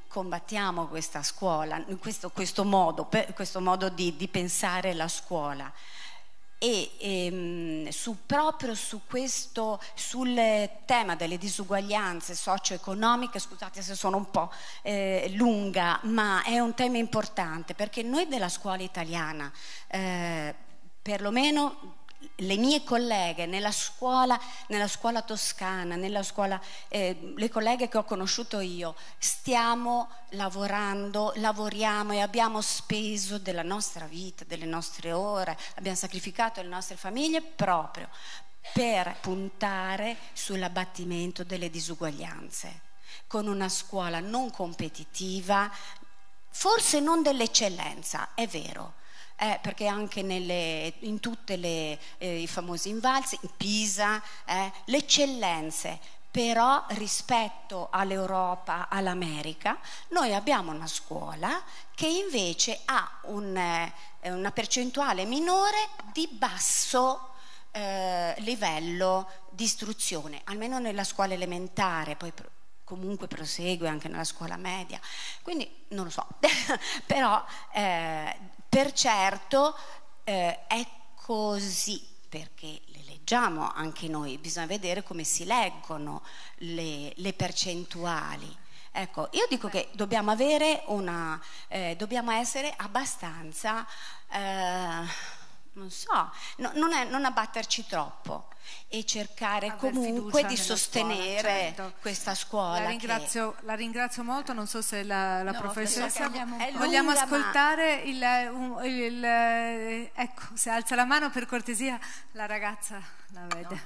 combattiamo questa scuola, questo, questo modo, questo modo di, di pensare la scuola. E ehm, su, proprio su questo, sul tema delle disuguaglianze socio-economiche, scusate se sono un po' eh, lunga, ma è un tema importante, perché noi della scuola italiana, eh, perlomeno le mie colleghe nella scuola, nella scuola toscana, nella scuola, eh, le colleghe che ho conosciuto io, stiamo lavorando, lavoriamo e abbiamo speso della nostra vita, delle nostre ore, abbiamo sacrificato le nostre famiglie proprio per puntare sull'abbattimento delle disuguaglianze, con una scuola non competitiva, forse non dell'eccellenza, è vero. Eh, perché anche nelle, in tutte le eh, i famosi invalsi, in Pisa, eh, le eccellenze, però rispetto all'Europa, all'America, noi abbiamo una scuola che invece ha un, eh, una percentuale minore di basso eh, livello di istruzione, almeno nella scuola elementare, poi comunque prosegue anche nella scuola media, quindi non lo so, però eh, per certo eh, è così, perché le leggiamo anche noi, bisogna vedere come si leggono le, le percentuali. Ecco, io dico che dobbiamo avere una, eh, dobbiamo essere abbastanza, eh, non so, no, non, è, non abbatterci troppo e cercare Aver comunque di nella sostenere scuola, certo. questa scuola. La ringrazio, che... la ringrazio molto, non so se la, la no, professoressa vogliamo, vogliamo ascoltare il, un, il, il, ecco, se alza la mano per cortesia la ragazza la vede.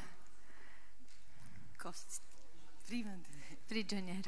No. Prigioniero.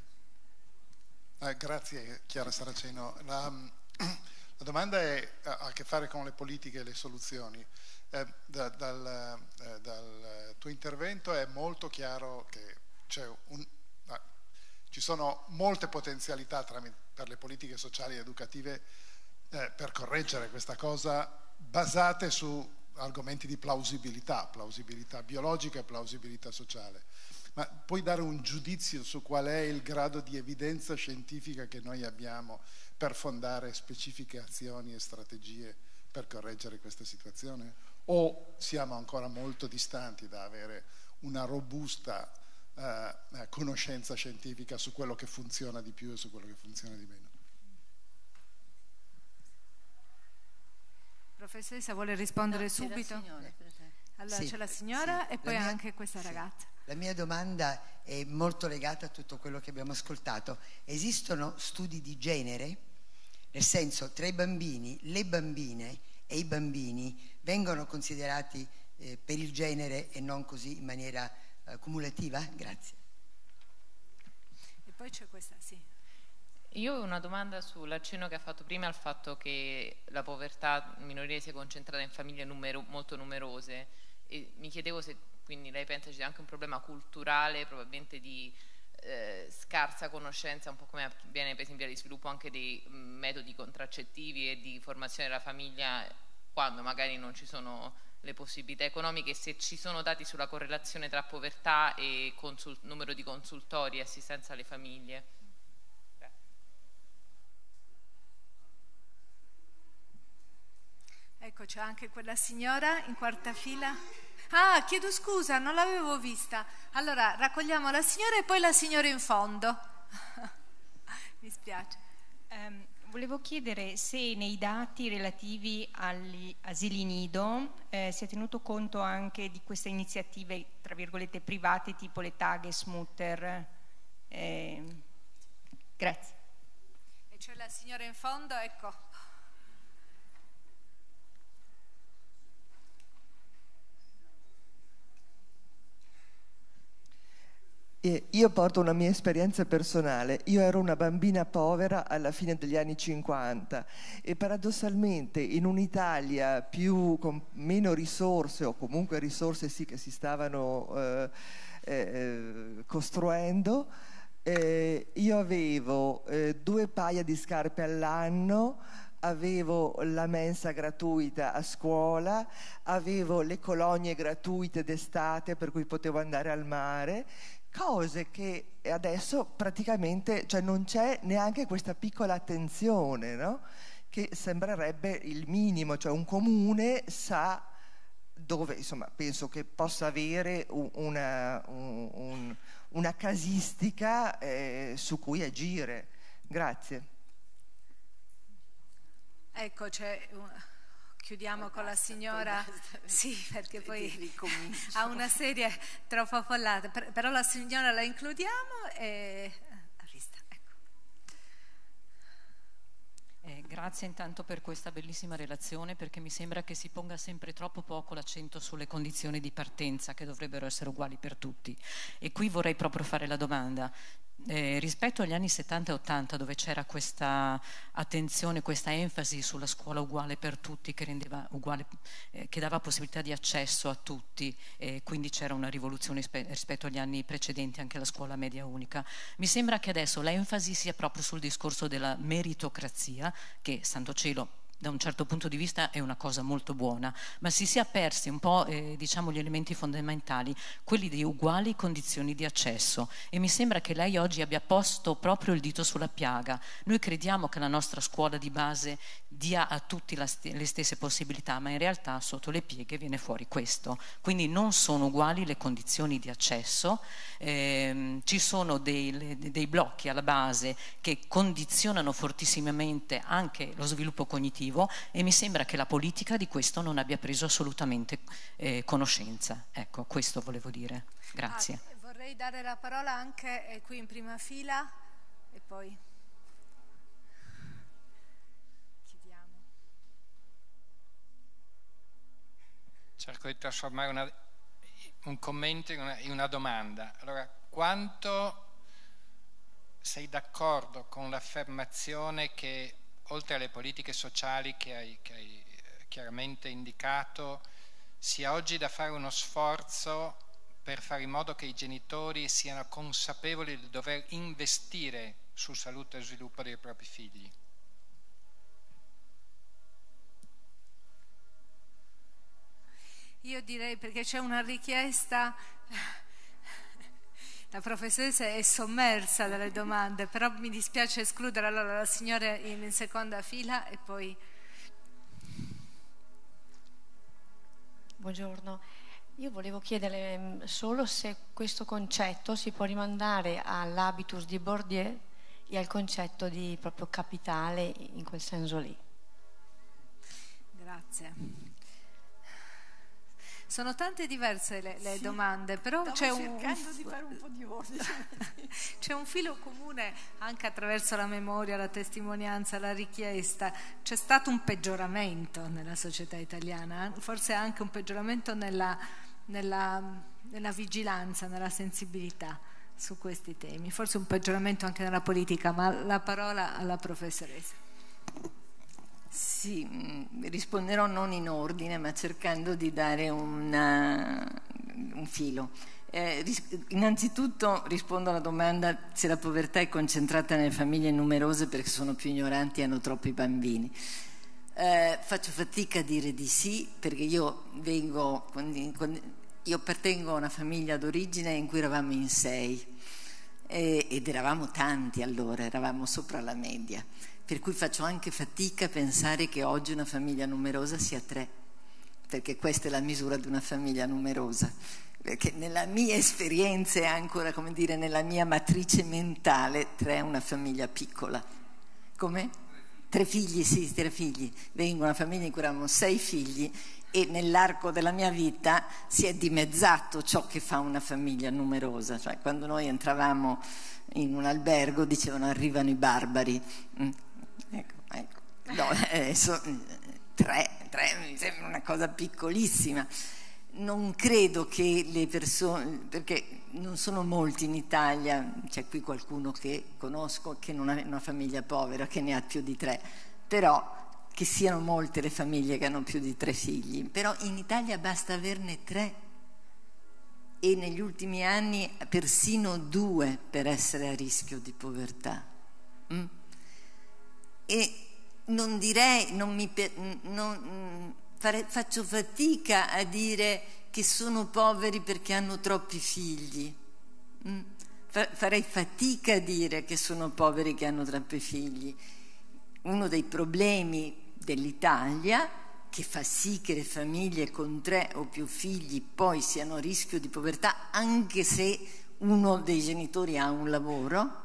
Eh, grazie Chiara Saraceno. La, la domanda è, ha a che fare con le politiche e le soluzioni. Eh, da, dal, eh, dal tuo intervento è molto chiaro che c'è un, eh, ci sono molte potenzialità tra, per le politiche sociali ed educative eh, per correggere questa cosa, basate su argomenti di plausibilità, plausibilità biologica e plausibilità sociale. Ma puoi dare un giudizio su qual è il grado di evidenza scientifica che noi abbiamo per fondare specifiche azioni e strategie per correggere questa situazione? O siamo ancora molto distanti da avere una robusta eh, conoscenza scientifica su quello che funziona di più e su quello che funziona di meno? Professoressa, vuole rispondere no, subito? Signora, allora sì, c'è la signora sì. e poi la mia, anche questa sì. ragazza. La mia domanda è molto legata a tutto quello che abbiamo ascoltato. Esistono studi di genere? Nel senso, tra i bambini, le bambine e i bambini vengono considerati eh, per il genere e non così in maniera eh, cumulativa? Grazie. E poi c'è questa, sì. Io ho una domanda sull'accenno che ha fatto prima al fatto che la povertà minorile sia concentrata in famiglie numero, molto numerose, e mi chiedevo se quindi lei pensa ci sia anche un problema culturale, probabilmente di eh, scarsa conoscenza, un po' come avviene per esempio di sviluppo anche dei metodi contraccettivi e di formazione della famiglia quando magari non ci sono le possibilità economiche, se ci sono dati sulla correlazione tra povertà e numero di consultori e assistenza alle famiglie. Ecco, c'è anche quella signora in quarta fila. Ah, chiedo scusa, non l'avevo vista. Allora, raccogliamo la signora e poi la signora in fondo. Mi spiace. Um, volevo chiedere se nei dati relativi agli asili nido eh, si è tenuto conto anche di queste iniziative, tra virgolette, private, tipo le Tagesmutter. Eh, grazie. E c'è la signora in fondo, ecco. Io porto una mia esperienza personale. Io ero una bambina povera alla fine degli anni cinquanta e paradossalmente in un'Italia più, con meno risorse, o comunque risorse sì che si stavano eh, eh, costruendo, eh, io avevo eh, due paia di scarpe all'anno, avevo la mensa gratuita a scuola, avevo le colonie gratuite d'estate per cui potevo andare al mare. cose che adesso praticamente, cioè non c'è neanche questa piccola attenzione, no? Che sembrerebbe il minimo, cioè un comune sa dove, insomma, penso che possa avere una, un, un, una casistica eh, su cui agire. Grazie. Ecco, c'è un... chiudiamo con la signora, sì, perché poi ha una serie troppo affollata, però la signora la includiamo e Arista, ecco. Eh, grazie intanto per questa bellissima relazione, perché mi sembra che si ponga sempre troppo poco l'accento sulle condizioni di partenza che dovrebbero essere uguali per tutti. E qui vorrei proprio fare la domanda. Eh, rispetto agli anni settanta e ottanta, dove c'era questa attenzione, questa enfasi sulla scuola uguale per tutti, che rendeva uguale, eh, che dava possibilità di accesso a tutti, e quindi c'era una rivoluzione rispetto agli anni precedenti anche alla scuola media unica, mi sembra che adesso l'enfasi sia proprio sul discorso della meritocrazia, che santo cielo da un certo punto di vista è una cosa molto buona, ma si sia persi un po' eh, diciamo gli elementi fondamentali, quelli di uguali condizioni di accesso, e mi sembra che lei oggi abbia posto proprio il dito sulla piaga. Noi crediamo che la nostra scuola di base dia a tutti la st- le stesse possibilità, ma in realtà sotto le pieghe viene fuori questo, quindi non sono uguali le condizioni di accesso, ehm, ci sono dei, dei blocchi alla base che condizionano fortissimamente anche lo sviluppo cognitivo, e mi sembra che la politica di questo non abbia preso assolutamente eh, conoscenza. Ecco, questo volevo dire. Grazie. Ah, vorrei dare la parola anche eh, qui in prima fila e poi chiudiamo. Cerco di trasformare una, un commento in una, in una domanda. Allora, quanto sei d'accordo con l'affermazione che oltre alle politiche sociali che hai, che hai chiaramente indicato, sia oggi da fare uno sforzo per fare in modo che i genitori siano consapevoli di dover investire su salute e sviluppo dei propri figli? Io direi, perché c'è una richiesta, la professoressa è sommersa dalle domande, però mi dispiace escludere. Allora la signora in seconda fila e poi... Buongiorno, io volevo chiedere solo se questo concetto si può rimandare all'habitus di Bourdieu e al concetto di proprio capitale in quel senso lì. Grazie. Sono tante diverse le, le sì, domande, però c'è un, cercando di fare un po' di ordine. C'è un filo comune anche attraverso la memoria, la testimonianza, la richiesta. C'è stato un peggioramento nella società italiana, forse anche un peggioramento nella, nella, nella vigilanza, nella sensibilità su questi temi, forse un peggioramento anche nella politica, ma la parola alla professoressa. Sì, risponderò non in ordine, ma cercando di dare una, un filo. Eh, ris- innanzitutto rispondo alla domanda se la povertà è concentrata nelle famiglie numerose perché sono più ignoranti e hanno troppi bambini. Eh, faccio fatica a dire di sì, perché io vengo, io appartengo a una famiglia d'origine in cui eravamo in sei eh, ed eravamo tanti allora, eravamo sopra la media. Per cui faccio anche fatica a pensare che oggi una famiglia numerosa sia tre, perché questa è la misura di una famiglia numerosa, perché nella mia esperienza e ancora, come dire, nella mia matrice mentale, tre è una famiglia piccola. Come? Tre figli, sì, tre figli. Vengo da una famiglia in cui eravamo sei figli e nell'arco della mia vita si è dimezzato ciò che fa una famiglia numerosa. Cioè, quando noi entravamo in un albergo dicevano arrivano i barbari. Mm. Ecco, ecco. No, adesso tre, tre mi sembra una cosa piccolissima. Non credo che le persone, perché non sono molti in Italia, c'è qui qualcuno che conosco che non ha una famiglia povera, che ne ha più di tre, però che siano molte le famiglie che hanno più di tre figli, però in Italia basta averne tre e negli ultimi anni persino due per essere a rischio di povertà. Mm? E non direi, non mi, non, fare, faccio fatica a dire che sono poveri perché hanno troppi figli. Mm. Fa- farei fatica a dire che sono poveri che hanno troppi figli. Uno dei problemi dell'Italia, che fa sì che le famiglie con tre o più figli poi siano a rischio di povertà, anche se uno dei genitori ha un lavoro,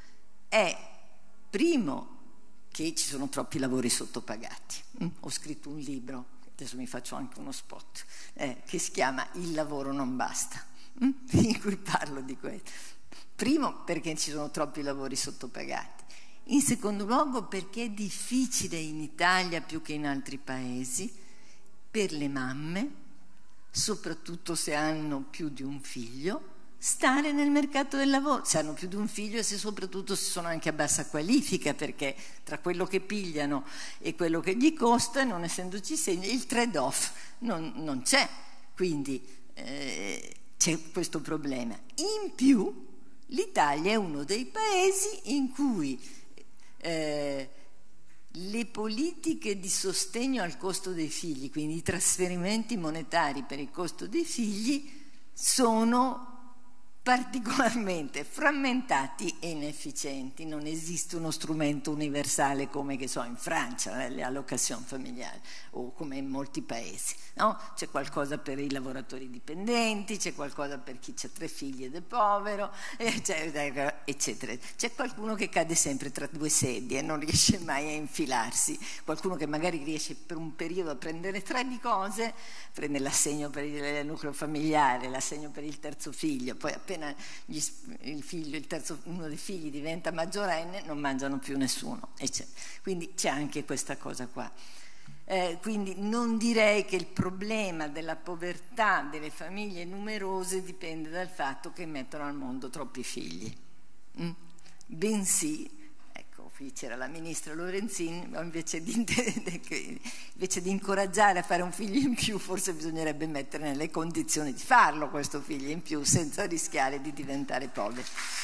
è, primo, che ci sono troppi lavori sottopagati. Mm? Ho scritto un libro, adesso mi faccio anche uno spot, eh, che si chiama Il lavoro non basta, mm? in cui parlo di questo. Primo, perché ci sono troppi lavori sottopagati. In secondo luogo, perché è difficile in Italia più che in altri paesi per le mamme, soprattutto se hanno più di un figlio, stare nel mercato del lavoro, se hanno più di un figlio e se soprattutto se sono anche a bassa qualifica, perché tra quello che pigliano e quello che gli costa, non essendoci segni, il trade-off non, non c'è, quindi eh, c'è questo problema. In più l'Italia è uno dei paesi in cui eh, le politiche di sostegno al costo dei figli, quindi i trasferimenti monetari per il costo dei figli, sono particolarmente frammentati e inefficienti. Non esiste uno strumento universale come, che so, in Francia, le allocazioni familiari, o come in molti paesi, no? C'è qualcosa per i lavoratori dipendenti, c'è qualcosa per chi ha tre figli ed è povero, eccetera, eccetera. C'è qualcuno che cade sempre tra due sedie e non riesce mai a infilarsi, qualcuno che magari riesce per un periodo a prendere tre di cose, prende l'assegno per il nucleo familiare, l'assegno per il terzo figlio, poi appena gli, il figlio, il terzo, uno dei figli diventa maggiorenne, non mangiano più nessuno, eccetera. Quindi c'è anche questa cosa qua. Eh, quindi non direi che il problema della povertà delle famiglie numerose dipende dal fatto che mettono al mondo troppi figli, mm? bensì, ecco, qui c'era la ministra Lorenzin, invece di, invece di incoraggiare a fare un figlio in più, forse bisognerebbe mettere nelle condizioni di farlo questo figlio in più senza rischiare di diventare poveri.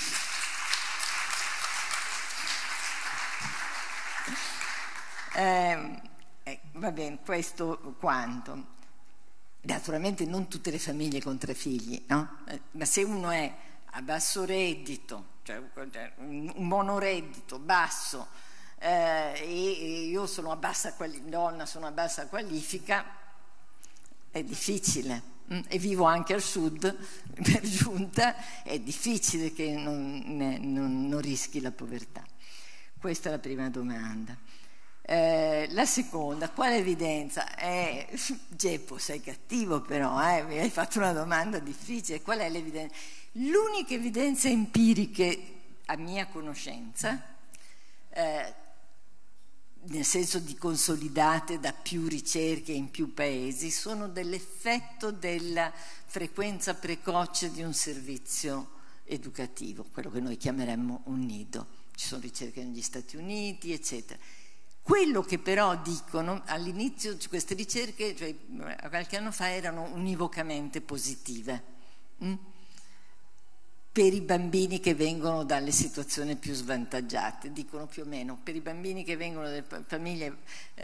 Eh, Eh, va bene, questo quanto. Naturalmente non tutte le famiglie con tre figli, no? Eh, ma se uno è a basso reddito, cioè un, un monoreddito basso, eh, e, e io sono a bassa qualifica, donna sono a bassa qualifica, è difficile. Mm? E vivo anche al sud, per giunta, è difficile che non, ne, non, non rischi la povertà. Questa è la prima domanda. Eh, la seconda, quale evidenza? Eh, Geppo, sei cattivo però, eh? mi hai fatto una domanda difficile. Qual è l'evidenza? L'unica evidenza empiriche a mia conoscenza, eh, nel senso di consolidate da più ricerche in più paesi, sono dell'effetto della frequenza precoce di un servizio educativo, quello che noi chiameremmo un nido. Ci sono ricerche negli Stati Uniti, eccetera. Quello che però dicono all'inizio queste ricerche, cioè qualche anno fa, erano univocamente positive mh? per i bambini che vengono dalle situazioni più svantaggiate, dicono più o meno, per i bambini che vengono da famiglie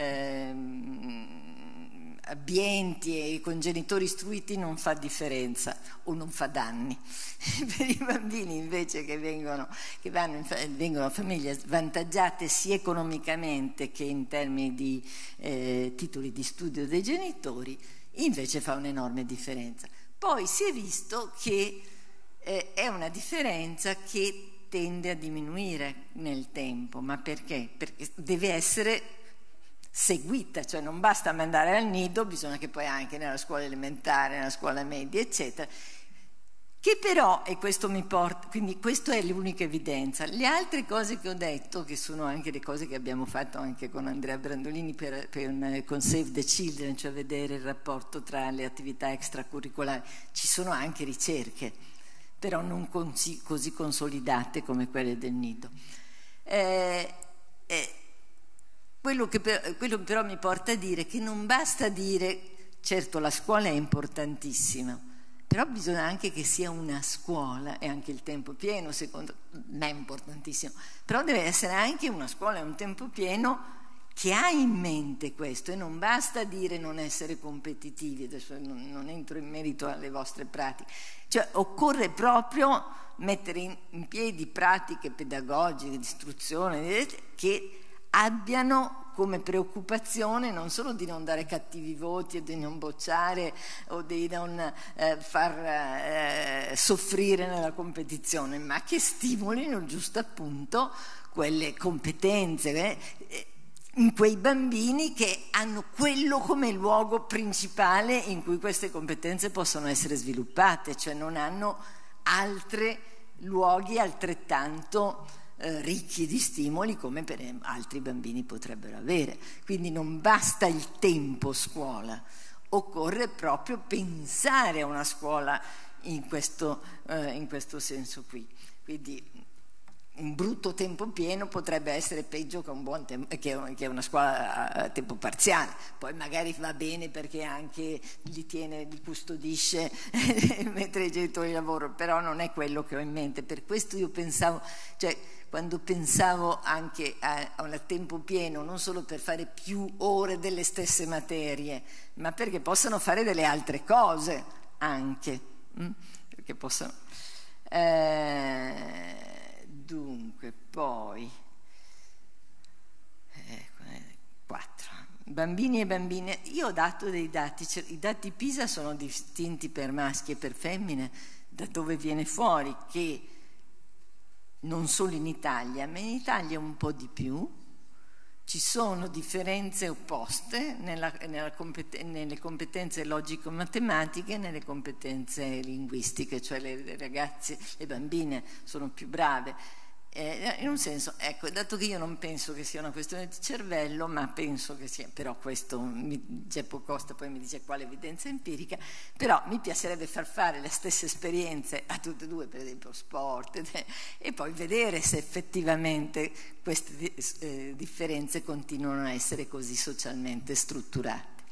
ehm, abbienti e con genitori istruiti non fa differenza o non fa danni. Per i bambini invece che vengono, che vanno in, vengono a famiglie svantaggiate sia economicamente che in termini di eh, titoli di studio dei genitori, invece fa un'enorme differenza. Poi si è visto che eh, è una differenza che tende a diminuire nel tempo, ma perché? Perché deve essere seguita, cioè non basta mandare al nido, bisogna che poi anche nella scuola elementare, nella scuola media, eccetera, che però, e questo mi porta, quindi questa è l'unica evidenza. Le altre cose che ho detto, che sono anche le cose che abbiamo fatto anche con Andrea Brandolini per, per, con Save the Children, cioè vedere il rapporto tra le attività extracurricolari, ci sono anche ricerche, però non così, così consolidate come quelle del nido. Eh, eh, Quello che, per, quello che però mi porta a dire che non basta dire, certo la scuola è importantissima, però bisogna anche che sia una scuola, e anche il tempo pieno secondo me è importantissimo, però deve essere anche una scuola e un tempo pieno che ha in mente questo, e non basta dire non essere competitivi, adesso non, non entro in merito alle vostre pratiche, cioè occorre proprio mettere in, in piedi pratiche pedagogiche, di istruzione, che abbiano come preoccupazione non solo di non dare cattivi voti o di non bocciare o di non eh, far eh, soffrire nella competizione, ma che stimolino giusto appunto quelle competenze eh, in quei bambini che hanno quello come luogo principale in cui queste competenze possono essere sviluppate, cioè non hanno altri luoghi altrettanto eh, ricchi di stimoli come per altri bambini potrebbero avere. Quindi non basta il tempo scuola, occorre proprio pensare a una scuola in questo, eh, in questo senso qui. Quindi un brutto tempo pieno potrebbe essere peggio che, un buon tempo, che, che una scuola a tempo parziale. Poi magari va bene perché anche li tiene, li custodisce mentre i genitori lavorano, però non è quello che ho in mente. Per questo io pensavo, cioè quando pensavo anche a, a un tempo pieno, non solo per fare più ore delle stesse materie, ma perché possano fare delle altre cose anche, hm? perché possono... Eh, Dunque, poi, ecco, quattro, bambini e bambine, io ho dato dei dati, cioè, i dati PISA sono distinti per maschi e per femmine, da dove viene fuori che non solo in Italia, ma in Italia un po' di più, ci sono differenze opposte nella, nella competen- nelle competenze logico-matematiche e nelle competenze linguistiche, cioè le, le ragazze, le bambine sono più brave. Eh, in un senso, ecco, dato che io non penso che sia una questione di cervello, ma penso che sia, però questo mi, Geppo Costa poi mi dice quale evidenza empirica, però mi piacerebbe far fare le stesse esperienze a tutte e due, per esempio sport, e, e poi vedere se effettivamente queste eh, differenze continuano a essere così socialmente strutturate.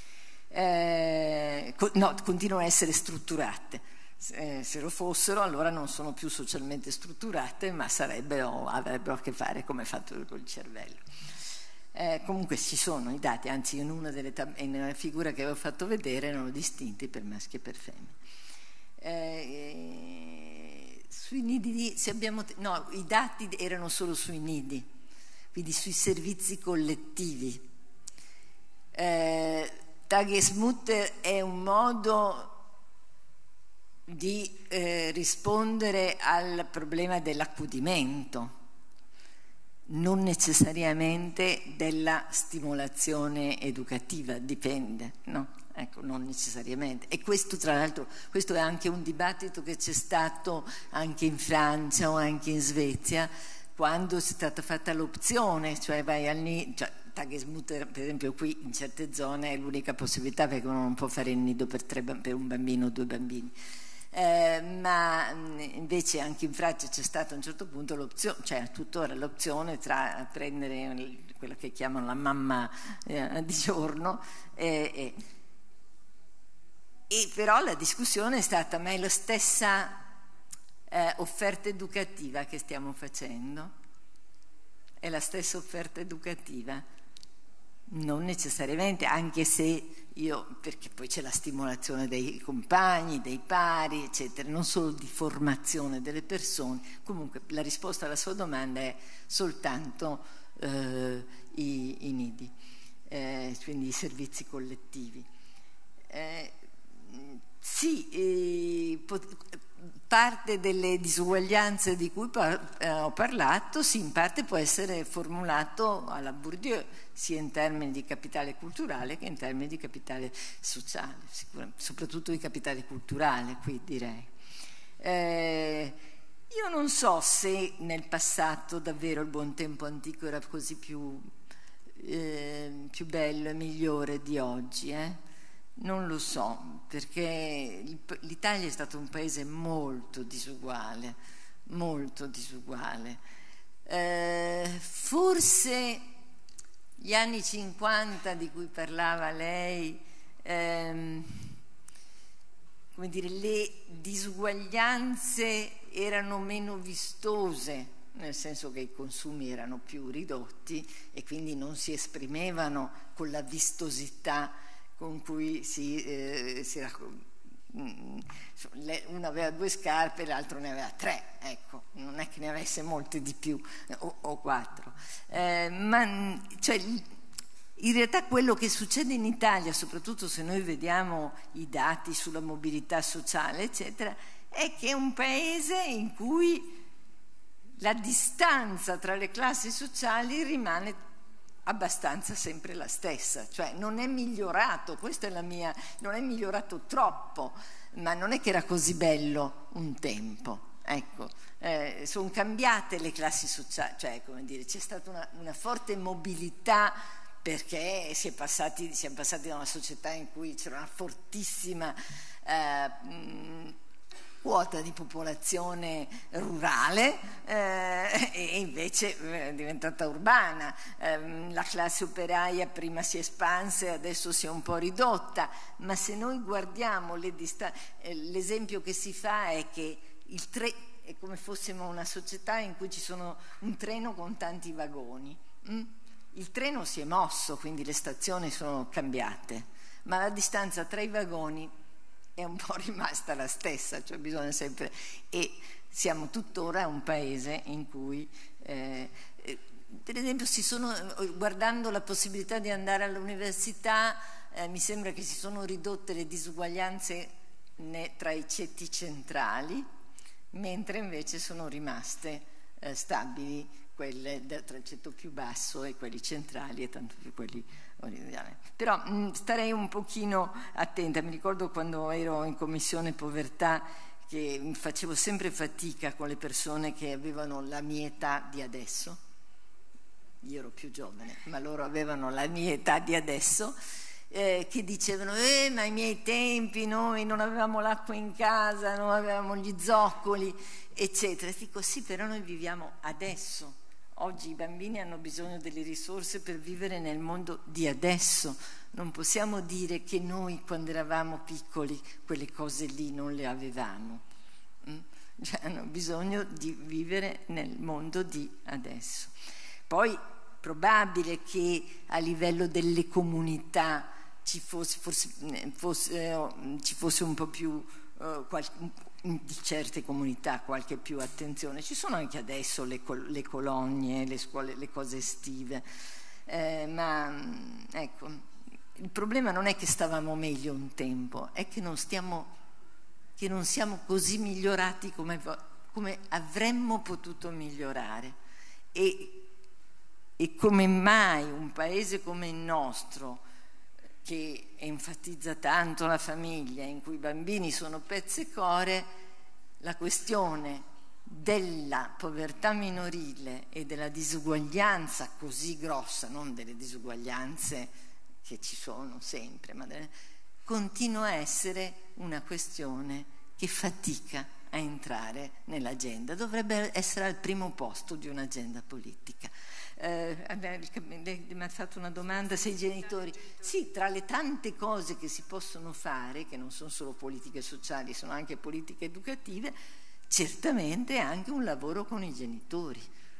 Eh, co- no, continuano a essere strutturate. Se, se lo fossero, allora non sono più socialmente strutturate, ma sarebbero, avrebbero a che fare come fatto col cervello. Eh, comunque ci sono i dati, anzi in una delle tab- nella figura che avevo fatto vedere erano distinti per maschi e per femmine. Eh, sui nidi di, se abbiamo, no, i dati erano solo sui nidi, quindi sui servizi collettivi. Eh, Tagesmutter è un modo di eh, rispondere al problema dell'accudimento, non necessariamente della stimolazione educativa, dipende, no? Ecco, non necessariamente. E questo, tra l'altro, questo è anche un dibattito che c'è stato anche in Francia o anche in Svezia, quando è stata fatta l'opzione, cioè vai al nido, cioè, Tagesmutter, per esempio qui in certe zone è l'unica possibilità perché uno non può fare il nido per, tre, per un bambino o due bambini. Eh, ma invece anche in Francia c'è stata a un certo punto l'opzione, cioè tuttora l'opzione tra prendere quella che chiamano la mamma eh, di giorno e, e, e però la discussione è stata: ma è la stessa eh, offerta educativa che stiamo facendo? È la stessa offerta educativa? Non necessariamente, anche se io, perché poi c'è la stimolazione dei compagni, dei pari, eccetera, non solo di formazione delle persone. Comunque la risposta alla sua domanda è soltanto eh, i, i nidi, eh, quindi i servizi collettivi. Eh, sì, eh, pot- parte delle disuguaglianze di cui par- eh, ho parlato, sì, in parte può essere formulato alla Bourdieu, sia in termini di capitale culturale che in termini di capitale sociale, soprattutto di capitale culturale, qui direi. Eh, io non so se nel passato davvero il buon tempo antico era così più, eh, più bello e migliore di oggi, eh? Non lo so, perché l'Italia è stato un paese molto disuguale, molto disuguale. Eh, forse gli anni cinquanta di cui parlava lei, ehm, come dire, le disuguaglianze erano meno vistose nel senso che i consumi erano più ridotti e quindi non si esprimevano con la vistosità con cui si, eh, si raccontava. Uno aveva due scarpe, l'altro ne aveva tre, ecco, non è che ne avesse molte di più o, o quattro, eh, ma cioè, in realtà quello che succede in Italia, soprattutto se noi vediamo i dati sulla mobilità sociale eccetera, è che è un paese in cui la distanza tra le classi sociali rimane abbastanza sempre la stessa, cioè non è migliorato, questa è la mia, non è migliorato troppo, ma non è che era così bello un tempo, ecco, eh, sono cambiate le classi sociali, cioè come dire, c'è stata una, una forte mobilità perché si è passati, si è passati da una società in cui c'era una fortissima eh, mh, quota di popolazione rurale eh, e invece è diventata urbana. Eh, la classe operaia prima si espanse, adesso si è un po' ridotta, ma se noi guardiamo le distanze, eh, l'esempio che si fa è che il tre è come fossimo una società in cui ci sono un treno con tanti vagoni. Mm? Il treno si è mosso, quindi le stazioni sono cambiate, ma la distanza tra i vagoni è un po' rimasta la stessa, cioè bisogna sempre, e siamo tuttora un paese in cui eh, eh, per esempio si sono, guardando la possibilità di andare all'università, eh, mi sembra che si sono ridotte le disuguaglianze ne, tra i ceti centrali, mentre invece sono rimaste eh, stabili quelle tra il ceto più basso e quelli centrali e tanto più quelli orientali. Però mh, starei un pochino attenta, mi ricordo quando ero in commissione povertà che facevo sempre fatica con le persone che avevano la mia età di adesso, io ero più giovane, ma loro avevano la mia età di adesso, eh, che dicevano eh, ma ai miei tempi noi non avevamo l'acqua in casa, non avevamo gli zoccoli, eccetera. E dico sì, però noi viviamo adesso. Oggi i bambini hanno bisogno delle risorse per vivere nel mondo di adesso. Non possiamo dire che noi quando eravamo piccoli quelle cose lì non le avevamo. Mm? Cioè, hanno bisogno di vivere nel mondo di adesso. Poi probabile che a livello delle comunità ci fosse, forse, fosse, eh, ci fosse un po' più eh, qualche, di certe comunità qualche più attenzione. Ci sono anche adesso le, col- le colonie, le scuole, le cose estive, eh, ma ecco, il problema non è che stavamo meglio un tempo, è che non stiamo, che non siamo così migliorati come, come avremmo potuto migliorare, e, e come mai un paese come il nostro, che enfatizza tanto la famiglia, in cui i bambini sono pezze e core, la questione della povertà minorile e della disuguaglianza così grossa, non delle disuguaglianze che ci sono sempre, ma delle, continua a essere una questione che fatica a entrare nell'agenda, dovrebbe essere al primo posto di un'agenda politica. Eh, lei mi ha fatto una domanda se i genitori, sì, tra le tante cose che si possono fare, che non sono solo politiche sociali, sono anche politiche educative, certamente anche un lavoro con i genitori,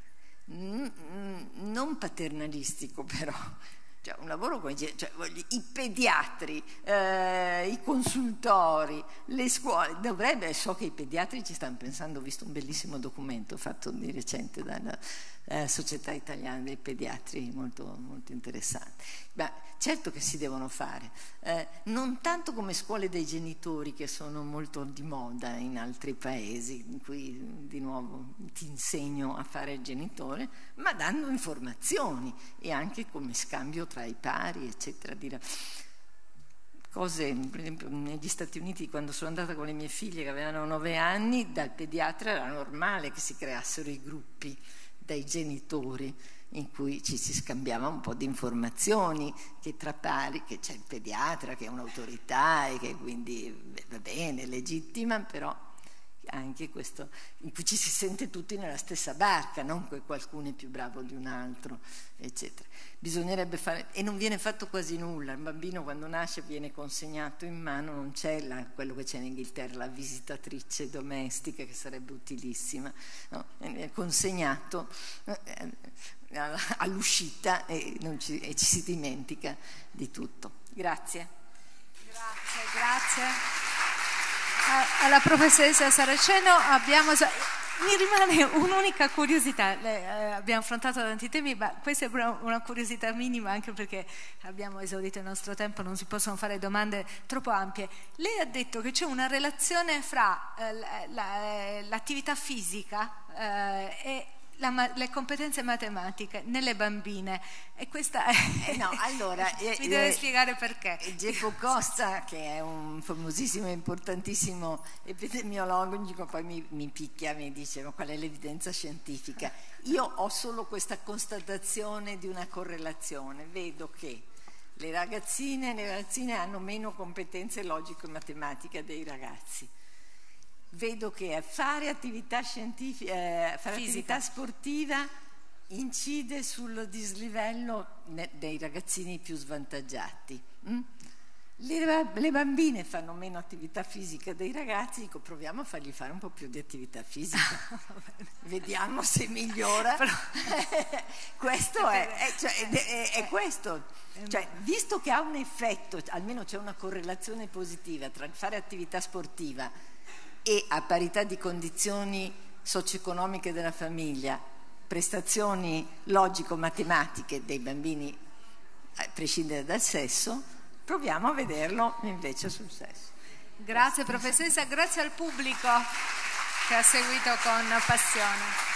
non paternalistico però, cioè un lavoro con i genitori, cioè, i pediatri, eh, i consultori, le scuole, dovrebbe, so che i pediatri ci stanno pensando, ho visto un bellissimo documento fatto di recente dalla eh, Società Italiana dei Pediatri, molto, molto interessante. Beh, certo che si devono fare, eh, non tanto come scuole dei genitori che sono molto di moda in altri paesi, in cui di nuovo ti insegno a fare il genitore, ma dando informazioni e anche come scambio tra i pari, eccetera. Dire cose, per esempio negli Stati Uniti, quando sono andata con le mie figlie che avevano nove anni, dal pediatra era normale che si creassero i gruppi dai genitori in cui ci si scambiava un po' di informazioni, che tra pari, che c'è il pediatra che è un'autorità e che quindi va bene, legittima, però anche questo, in cui ci si sente tutti nella stessa barca, non che qualcuno è più bravo di un altro, eccetera. Bisognerebbe fare, e non viene fatto quasi nulla, il bambino quando nasce viene consegnato in mano, non c'è la, quello che c'è in Inghilterra, la visitatrice domestica, che sarebbe utilissima, no? È consegnato eh, all'uscita e, non ci, e ci si dimentica di tutto. Grazie. Grazie, grazie. Alla professoressa Saraceno abbiamo... Mi rimane un'unica curiosità, Le, eh, abbiamo affrontato tanti temi, ma questa è una, una curiosità minima, anche perché abbiamo esaurito il nostro tempo, non si possono fare domande troppo ampie. Lei ha detto che c'è una relazione fra eh, la, la, l'attività fisica eh, e La, le competenze matematiche nelle bambine, e questa è... Eh no, allora, mi deve eh, spiegare perché. Geppo Costa, che è un famosissimo e importantissimo epidemiologo, poi mi, mi picchia, mi dice: ma qual è l'evidenza scientifica? Io ho solo questa constatazione di una correlazione, vedo che le ragazzine, le ragazzine hanno meno competenze logico-matematiche dei ragazzi. Vedo che fare attività scientifica, eh, fare attività sportiva incide sul dislivello dei ragazzini più svantaggiati. Mm? Le, le bambine fanno meno attività fisica dei ragazzi, dico proviamo a fargli fare un po' più di attività fisica, vediamo se migliora. Questo è, è, cioè, è, è, è questo, cioè, visto che ha un effetto, almeno c'è una correlazione positiva tra il fare attività sportiva e a parità di condizioni socio-economiche della famiglia, prestazioni logico-matematiche dei bambini a prescindere dal sesso, proviamo a vederlo invece sul sesso. Grazie professoressa, grazie al pubblico che ha seguito con passione.